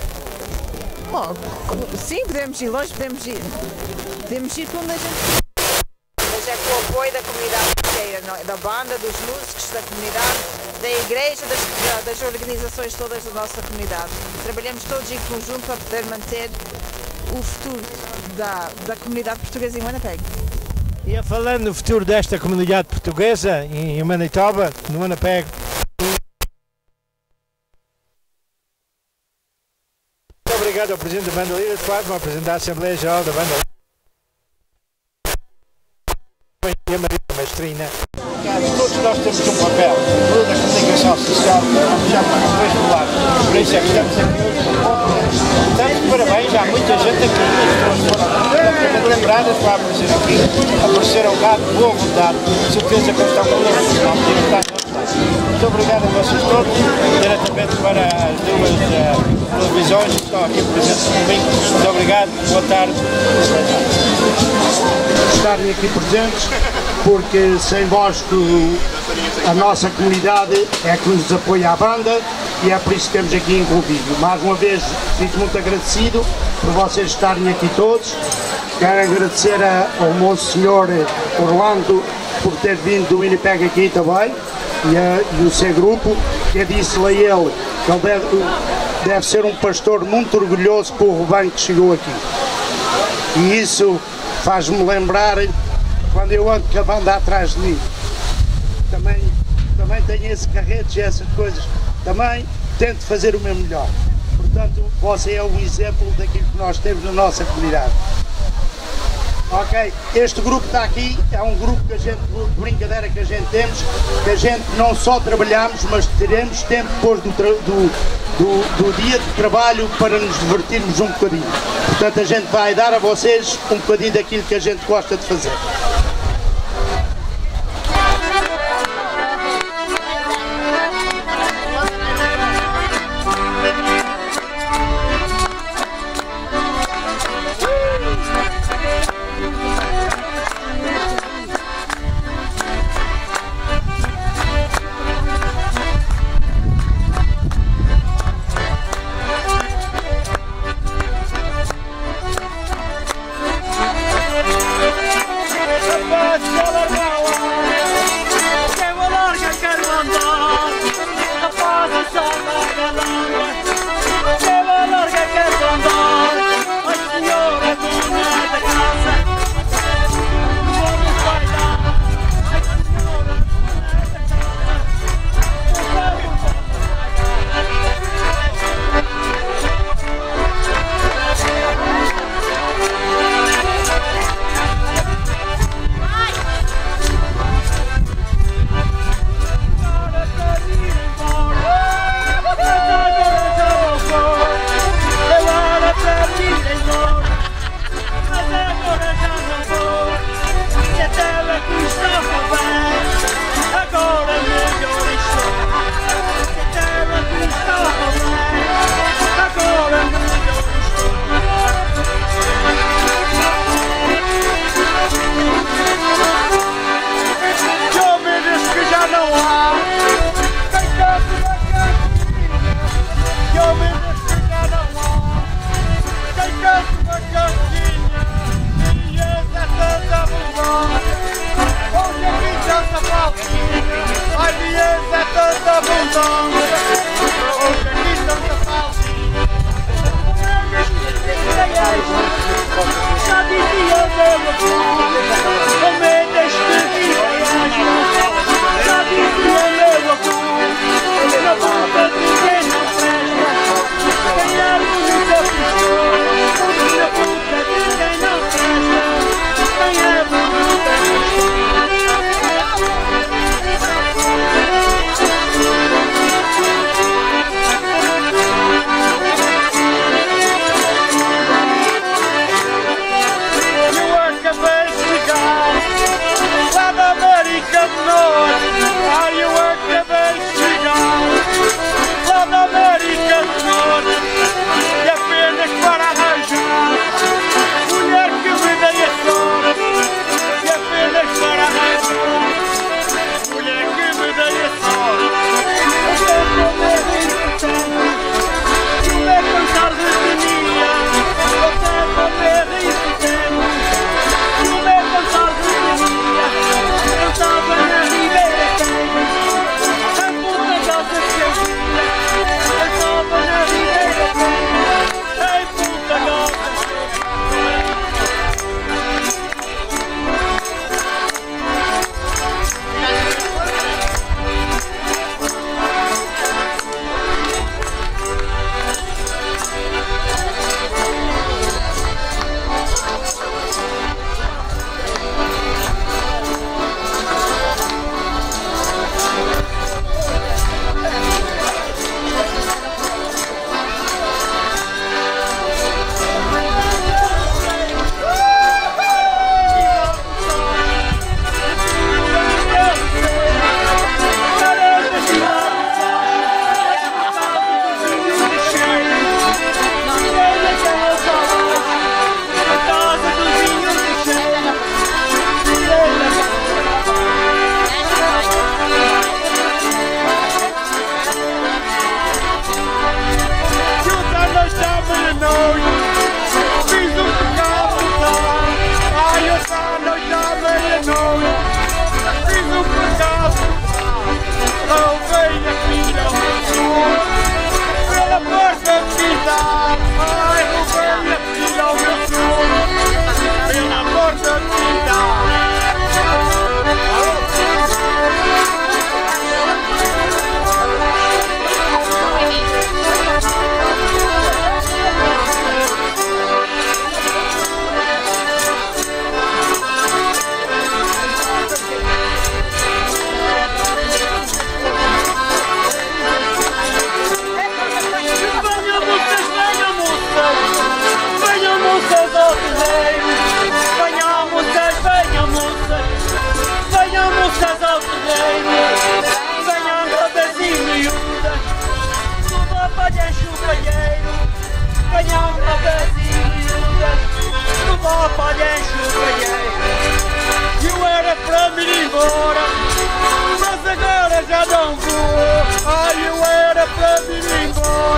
Bom, sim, podemos ir longe, podemos ir, podemos ir para onde a gente... Mas é com o apoio da comunidade inteira, não é? Da banda, dos músicos, da comunidade, da igreja, das, das organizações todas da nossa comunidade. Trabalhamos todos em conjunto para poder manter o futuro da, da comunidade portuguesa em Winnipeg. E a falando no futuro desta comunidade portuguesa em Manitoba, no Winnipeg, obrigado ao Presidente da Banda Lira de Fátima, ao Presidente da Assembleia Geral da Banda e a Maria Maestrina. Todos nós temos um papel no da comunicação social, já para os dois lados. Por isso é que estamos aqui hoje. Portanto, parabéns, há muita gente aqui, as pessoas foram lembradas para aparecer aqui, apareceram cá de boa vontade, certeza que estão connosco, não podiam estar todos. Muito obrigado a vocês todos, diretamente para as duas uh, televisões que estão aqui presentes comigo. Muito obrigado, boa tarde. Estarem aqui presentes, porque sem vós que a nossa comunidade é que nos apoia a banda e é por isso que estamos aqui em convívio. Mais uma vez, fico muito agradecido por vocês estarem aqui todos. Quero agradecer a, ao moço senhor Orlando por ter vindo do Winnipeg aqui também, e, a, e o seu grupo, que eu disse-lhe a ele que ele deve, deve ser um pastor muito orgulhoso pelo rebanho que chegou aqui. E isso faz-me lembrar quando eu ando com a banda atrás de mim. Também, também tenho esse carretes e essas coisas. Também tento fazer o meu melhor. Portanto, você é um exemplo daquilo que nós temos na nossa comunidade. Ok, este grupo está aqui, é um grupo que a gente, de brincadeira que a gente temos, que a gente não só trabalhamos, mas teremos tempo depois do, do, do, do dia de trabalho para nos divertirmos um bocadinho. Portanto, a gente vai dar a vocês um bocadinho daquilo que a gente gosta de fazer.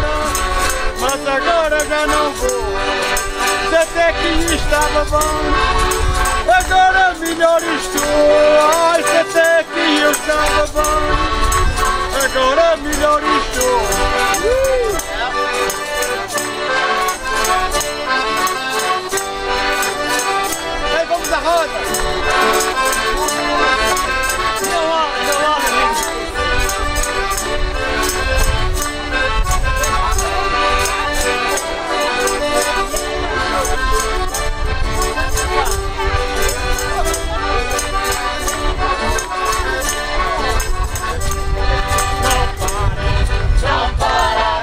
embora, mas agora já não vou. Se até que estava bom, agora melhor estou. Ai, se até que eu estava bom, agora melhor estou. Uh! Aí vamos à roda. Não há, não há. Não para,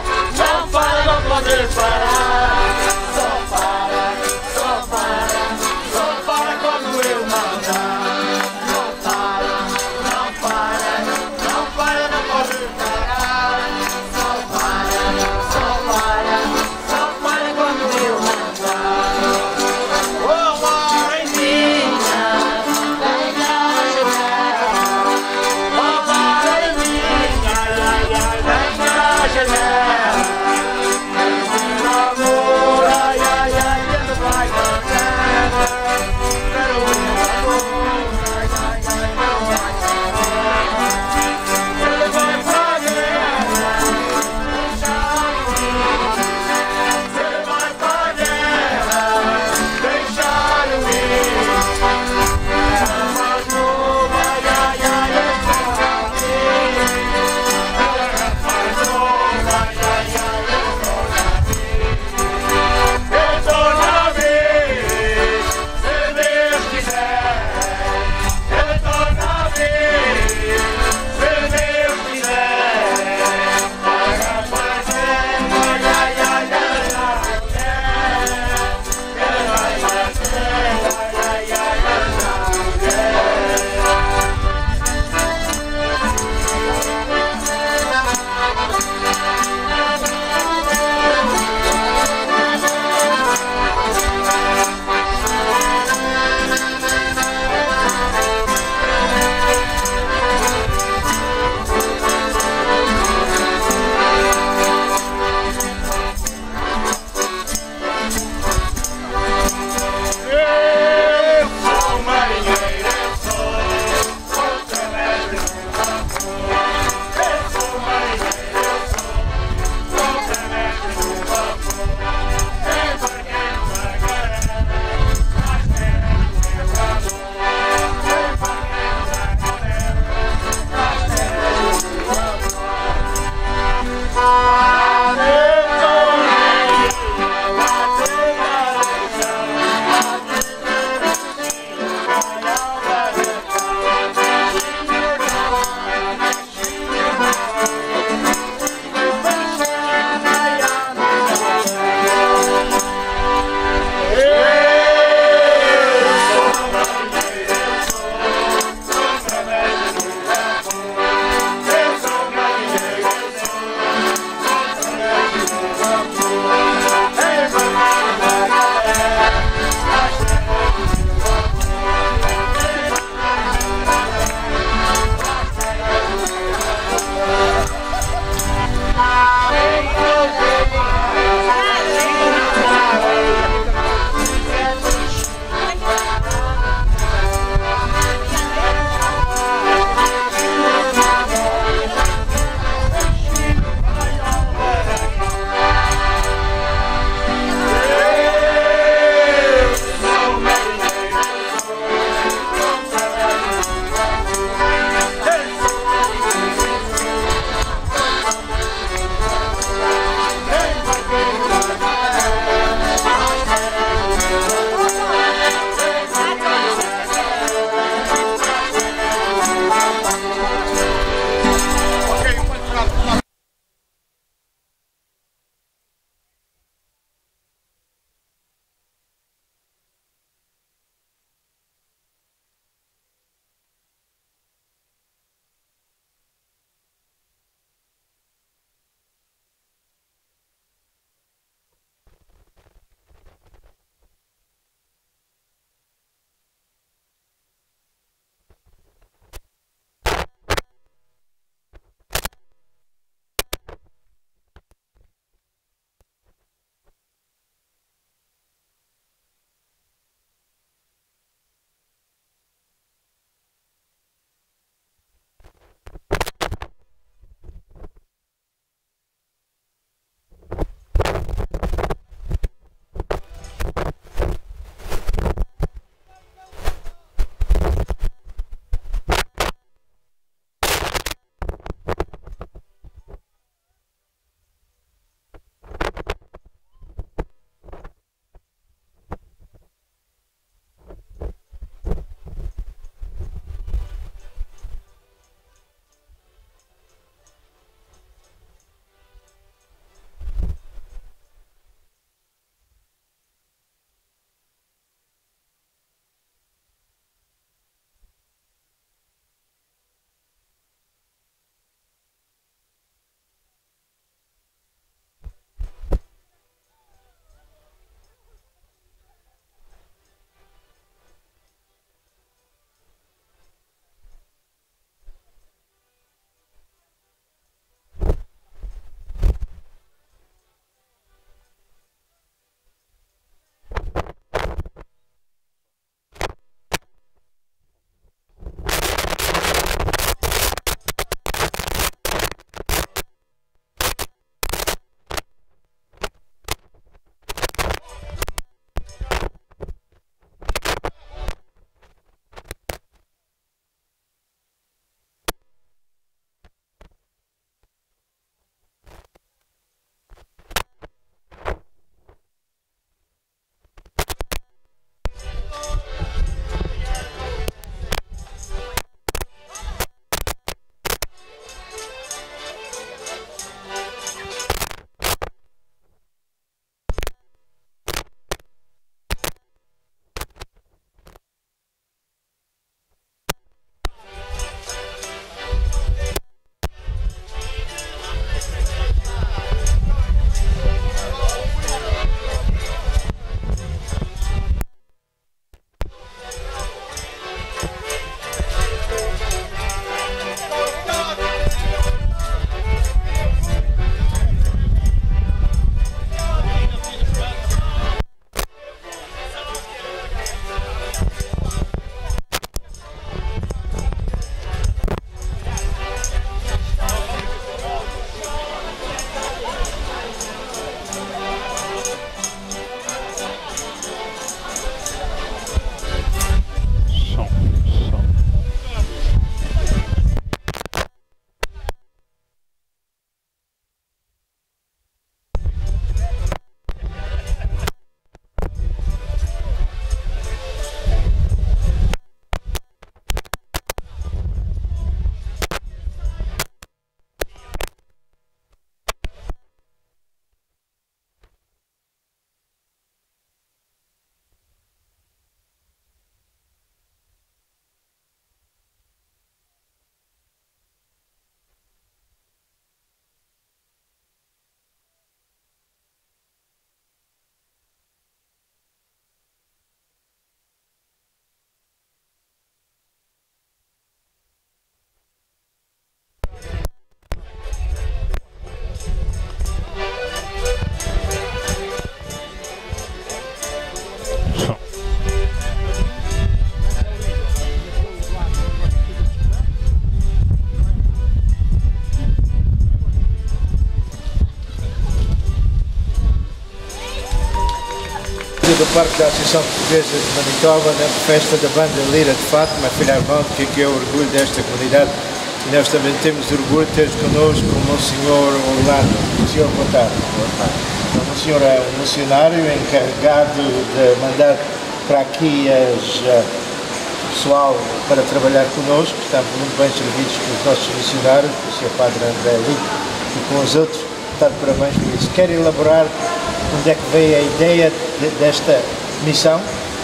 do Parque da Associação Portuguesa de Manitoba na festa da banda Lira de Fátima, Filharmão, que aqui é o orgulho desta comunidade. E nós também temos orgulho de ter connosco o Monsenhor Orlando. Senhor, boa tarde. Boa tarde. O Monsenhor é um missionário encarregado de mandar para aqui as, uh, pessoal para trabalhar connosco. Estamos muito bem servidos pelos nossos missionários, com o senhor Padre André Lico e com os outros. Está de parabéns por isso. Quer elaborar onde é que veio a ideia de, desta missão?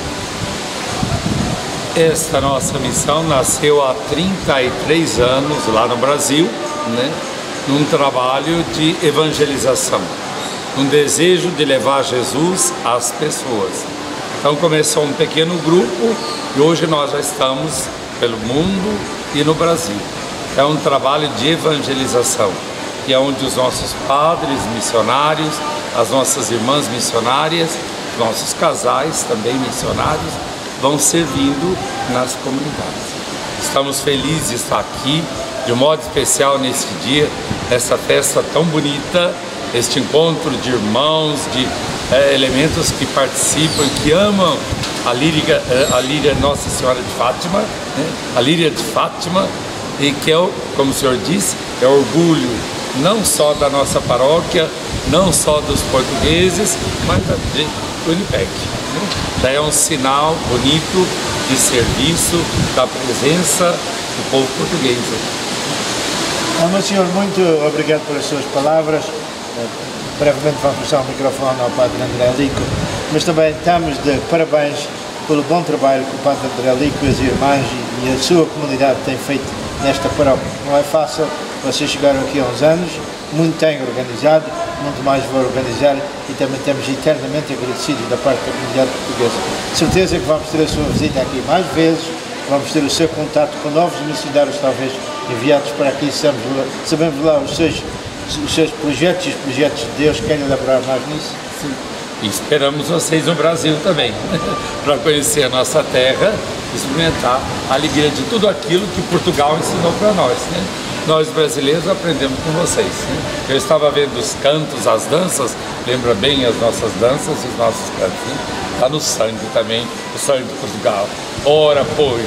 Esta nossa missão nasceu há trinta e três anos lá no Brasil, né, num trabalho de evangelização, um desejo de levar Jesus às pessoas. Então começou um pequeno grupo e hoje nós já estamos pelo mundo e no Brasil. É um trabalho de evangelização, que é onde os nossos padres missionários, as nossas irmãs missionárias, nossos casais também missionários, vão servindo nas comunidades. Estamos felizes de estar aqui, de um modo especial nesse dia, nessa festa tão bonita, este encontro de irmãos, de é, elementos que participam, que amam a lírica, a líria Nossa Senhora de Fátima, né? A líria de Fátima, e que é, como o senhor disse, é orgulho não só da nossa paróquia, não só dos portugueses, mas de Winnipeg. Né? Já é um sinal bonito de serviço, da presença do povo português. Ah, meu senhor, muito obrigado pelas suas palavras. Brevemente vamos passar o microfone ao Padre André Lico, mas também estamos de parabéns pelo bom trabalho que o Padre André Lico e as irmãs e a sua comunidade têm feito nesta paróquia. Não é fácil, vocês chegaram aqui há uns anos, muito têm organizado, muito mais vão organizar e também estamos eternamente agradecidos da parte da comunidade portuguesa. Certeza que vamos ter a sua visita aqui mais vezes, vamos ter o seu contato com novos missionários, talvez enviados para aqui, sabemos lá, sabemos lá os seus, os seus projetos e os projetos de Deus. Querem elaborar mais nisso? Sim. E esperamos vocês no Brasil também, para conhecer a nossa terra, experimentar a alegria de tudo aquilo que Portugal ensinou para nós, né? Nós brasileiros aprendemos com vocês, né? Eu estava vendo os cantos, as danças, lembra bem as nossas danças e os nossos cantos, né? Está no sangue também, o sangue de Portugal. Ora, pois!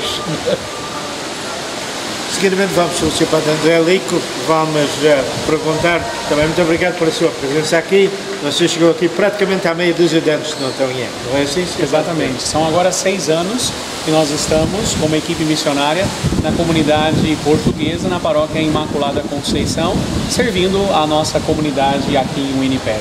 Seguidamente vamos ao senhor Padre André Lico, vamos uh, perguntar, também muito obrigado pela sua presença aqui. Você chegou aqui praticamente há meia dúzia de anos, se não estou em erro, não é assim? Exatamente, são agora seis anos que nós estamos como equipe missionária na comunidade portuguesa, na paróquia Imaculada Conceição, servindo a nossa comunidade aqui em Winnipeg.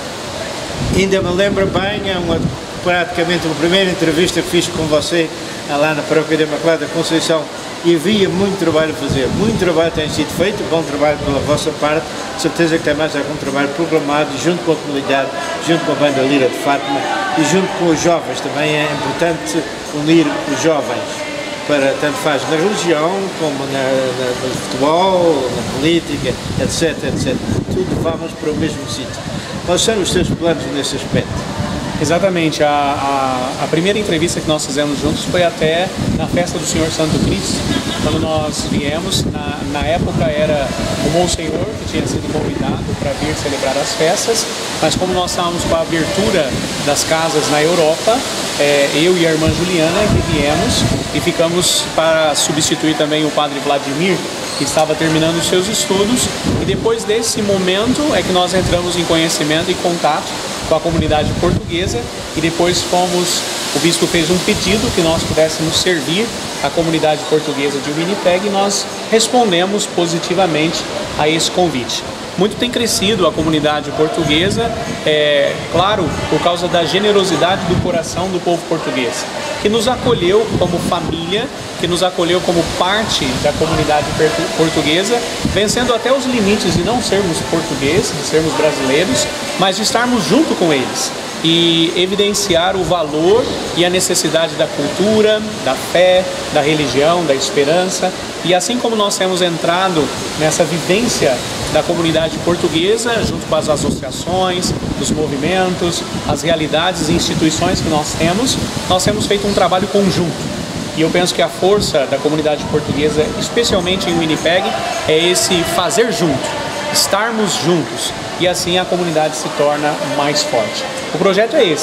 Ainda me lembro bem, é uma, praticamente a primeira entrevista que fiz com você lá na paróquia da Imaculada Conceição, e havia muito trabalho a fazer, muito trabalho tem sido feito, bom trabalho pela vossa parte, certeza que tem mais algum trabalho programado junto com a comunidade, junto com a banda Lira de Fátima e junto com os jovens. Também é importante unir os jovens, para, tanto faz na religião como na, na, no futebol, na política, etc, etcétera. Tudo vamos para o mesmo sítio. Quais são os seus planos nesse aspecto? Exatamente, a, a, a primeira entrevista que nós fizemos juntos foi até na festa do Senhor Santo Cristo, quando nós viemos. Na, na época era o Monsenhor que tinha sido convidado para vir celebrar as festas, mas como nós estávamos com a abertura das casas na Europa, é, eu e a irmã Juliana que viemos e ficamos para substituir também o Padre Vladimir, que estava terminando os seus estudos, e depois desse momento é que nós entramos em conhecimento e contato com a comunidade portuguesa, e depois fomos, o bispo fez um pedido que nós pudéssemos servir a comunidade portuguesa de Winnipeg, e nós respondemos positivamente a esse convite. Muito tem crescido a comunidade portuguesa, é, claro, por causa da generosidade do coração do povo português, que nos acolheu como família, que nos acolheu como parte da comunidade portuguesa, vencendo até os limites de não sermos portugueses, de sermos brasileiros, mas de estarmos junto com eles e evidenciar o valor e a necessidade da cultura, da fé, da religião, da esperança. E assim como nós temos entrado nessa vivência da comunidade portuguesa, junto com as associações, os movimentos, as realidades e instituições que nós temos, nós temos feito um trabalho conjunto. E eu penso que a força da comunidade portuguesa, especialmente em Winnipeg, é esse fazer junto, estarmos juntos, e assim a comunidade se torna mais forte. O projeto é esse,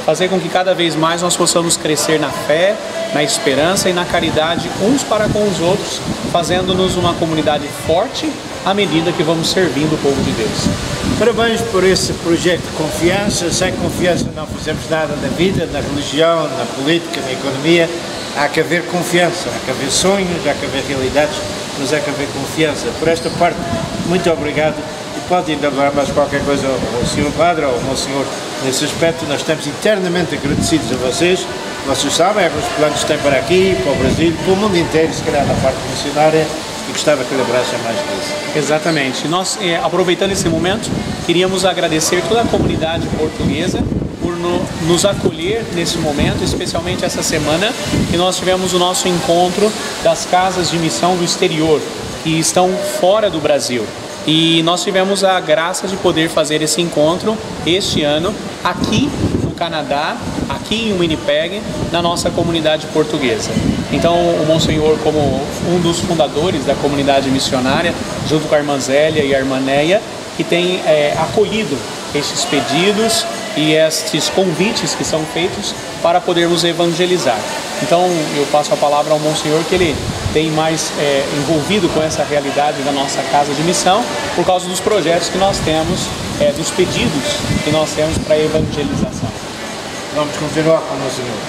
fazer com que cada vez mais nós possamos crescer na fé, na esperança e na caridade uns para com os outros, fazendo-nos uma comunidade forte à medida que vamos servindo o povo de Deus. Parabéns por esse projeto de confiança. Sem confiança não fazemos nada na vida, na religião, na política, na economia. Há que haver confiança, há que haver sonhos, há que haver realidades, mas há que haver confiança. Por esta parte, muito obrigado. E pode ainda falar mais qualquer coisa ao senhor Padre ou ao meu senhor nesse aspecto. Nós estamos eternamente agradecidos a vocês. Vocês sabem, alguns planos têm para aqui, para o Brasil, para o mundo inteiro, se calhar na parte missionária. E gostava que lembrasse mais disso. Exatamente. Nós, eh, aproveitando esse momento, queríamos agradecer toda a comunidade portuguesa por no, nos acolher nesse momento, especialmente essa semana que nós tivemos o nosso encontro das casas de missão do exterior, que estão fora do Brasil. E nós tivemos a graça de poder fazer esse encontro este ano aqui no Canadá, aqui em Winnipeg, na nossa comunidade portuguesa. Então, o Monsenhor, como um dos fundadores da comunidade missionária, junto com a irmã Zélia e a irmã Neia, que tem é, acolhido estes pedidos e estes convites que são feitos para podermos evangelizar. Então, eu passo a palavra ao Monsenhor, que ele tem mais é, envolvido com essa realidade da nossa casa de missão, por causa dos projetos que nós temos, é, dos pedidos que nós temos para a evangelização. Vamos continuar com o Monsenhor.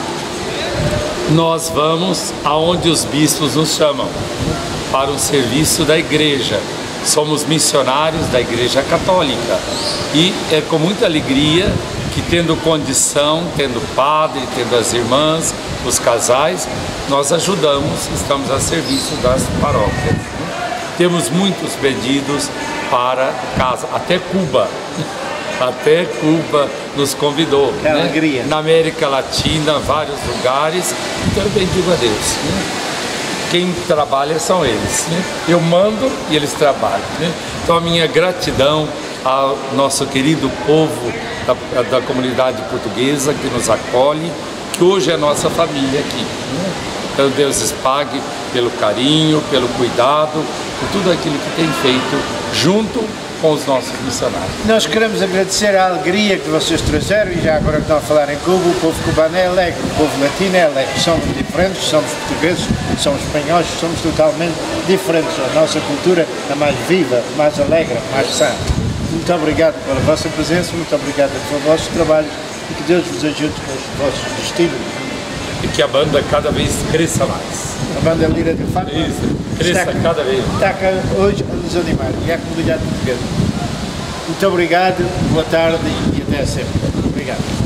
Nós vamos aonde os bispos nos chamam, para o serviço da igreja. Somos missionários da Igreja Católica e é com muita alegria que, tendo condição, tendo padre, tendo as irmãs, os casais, nós ajudamos, estamos a serviço das paróquias. Temos muitos pedidos para casa, até Cuba. Até Cuba nos convidou, que né? Alegria. Na América Latina, vários lugares, então eu bendigo a Deus, né? Quem trabalha são eles, né? Eu mando e eles trabalham, né? Então a minha gratidão ao nosso querido povo da, da comunidade portuguesa que nos acolhe, que hoje é nossa família aqui, né? Então Deus lhes pague pelo carinho, pelo cuidado, por tudo aquilo que tem feito junto com os nossos missionários. Nós queremos agradecer a alegria que vocês trouxeram, e já agora que estão a falar em Cuba, o povo cubano é alegre, o povo latino é alegre. Somos diferentes, somos portugueses, somos espanhóis, somos totalmente diferentes. A nossa cultura é mais viva, mais alegre, mais sã. Muito obrigado pela vossa presença, muito obrigado pelo vosso trabalho e que Deus vos ajude com os vossos destinos. E que a banda cada vez cresça mais. A banda Lira de Fátima Isso, cresça está, cada vez. Está cá hoje a nos animar e a comunidade portuguesa. Muito obrigado, boa tarde e até sempre. Obrigado.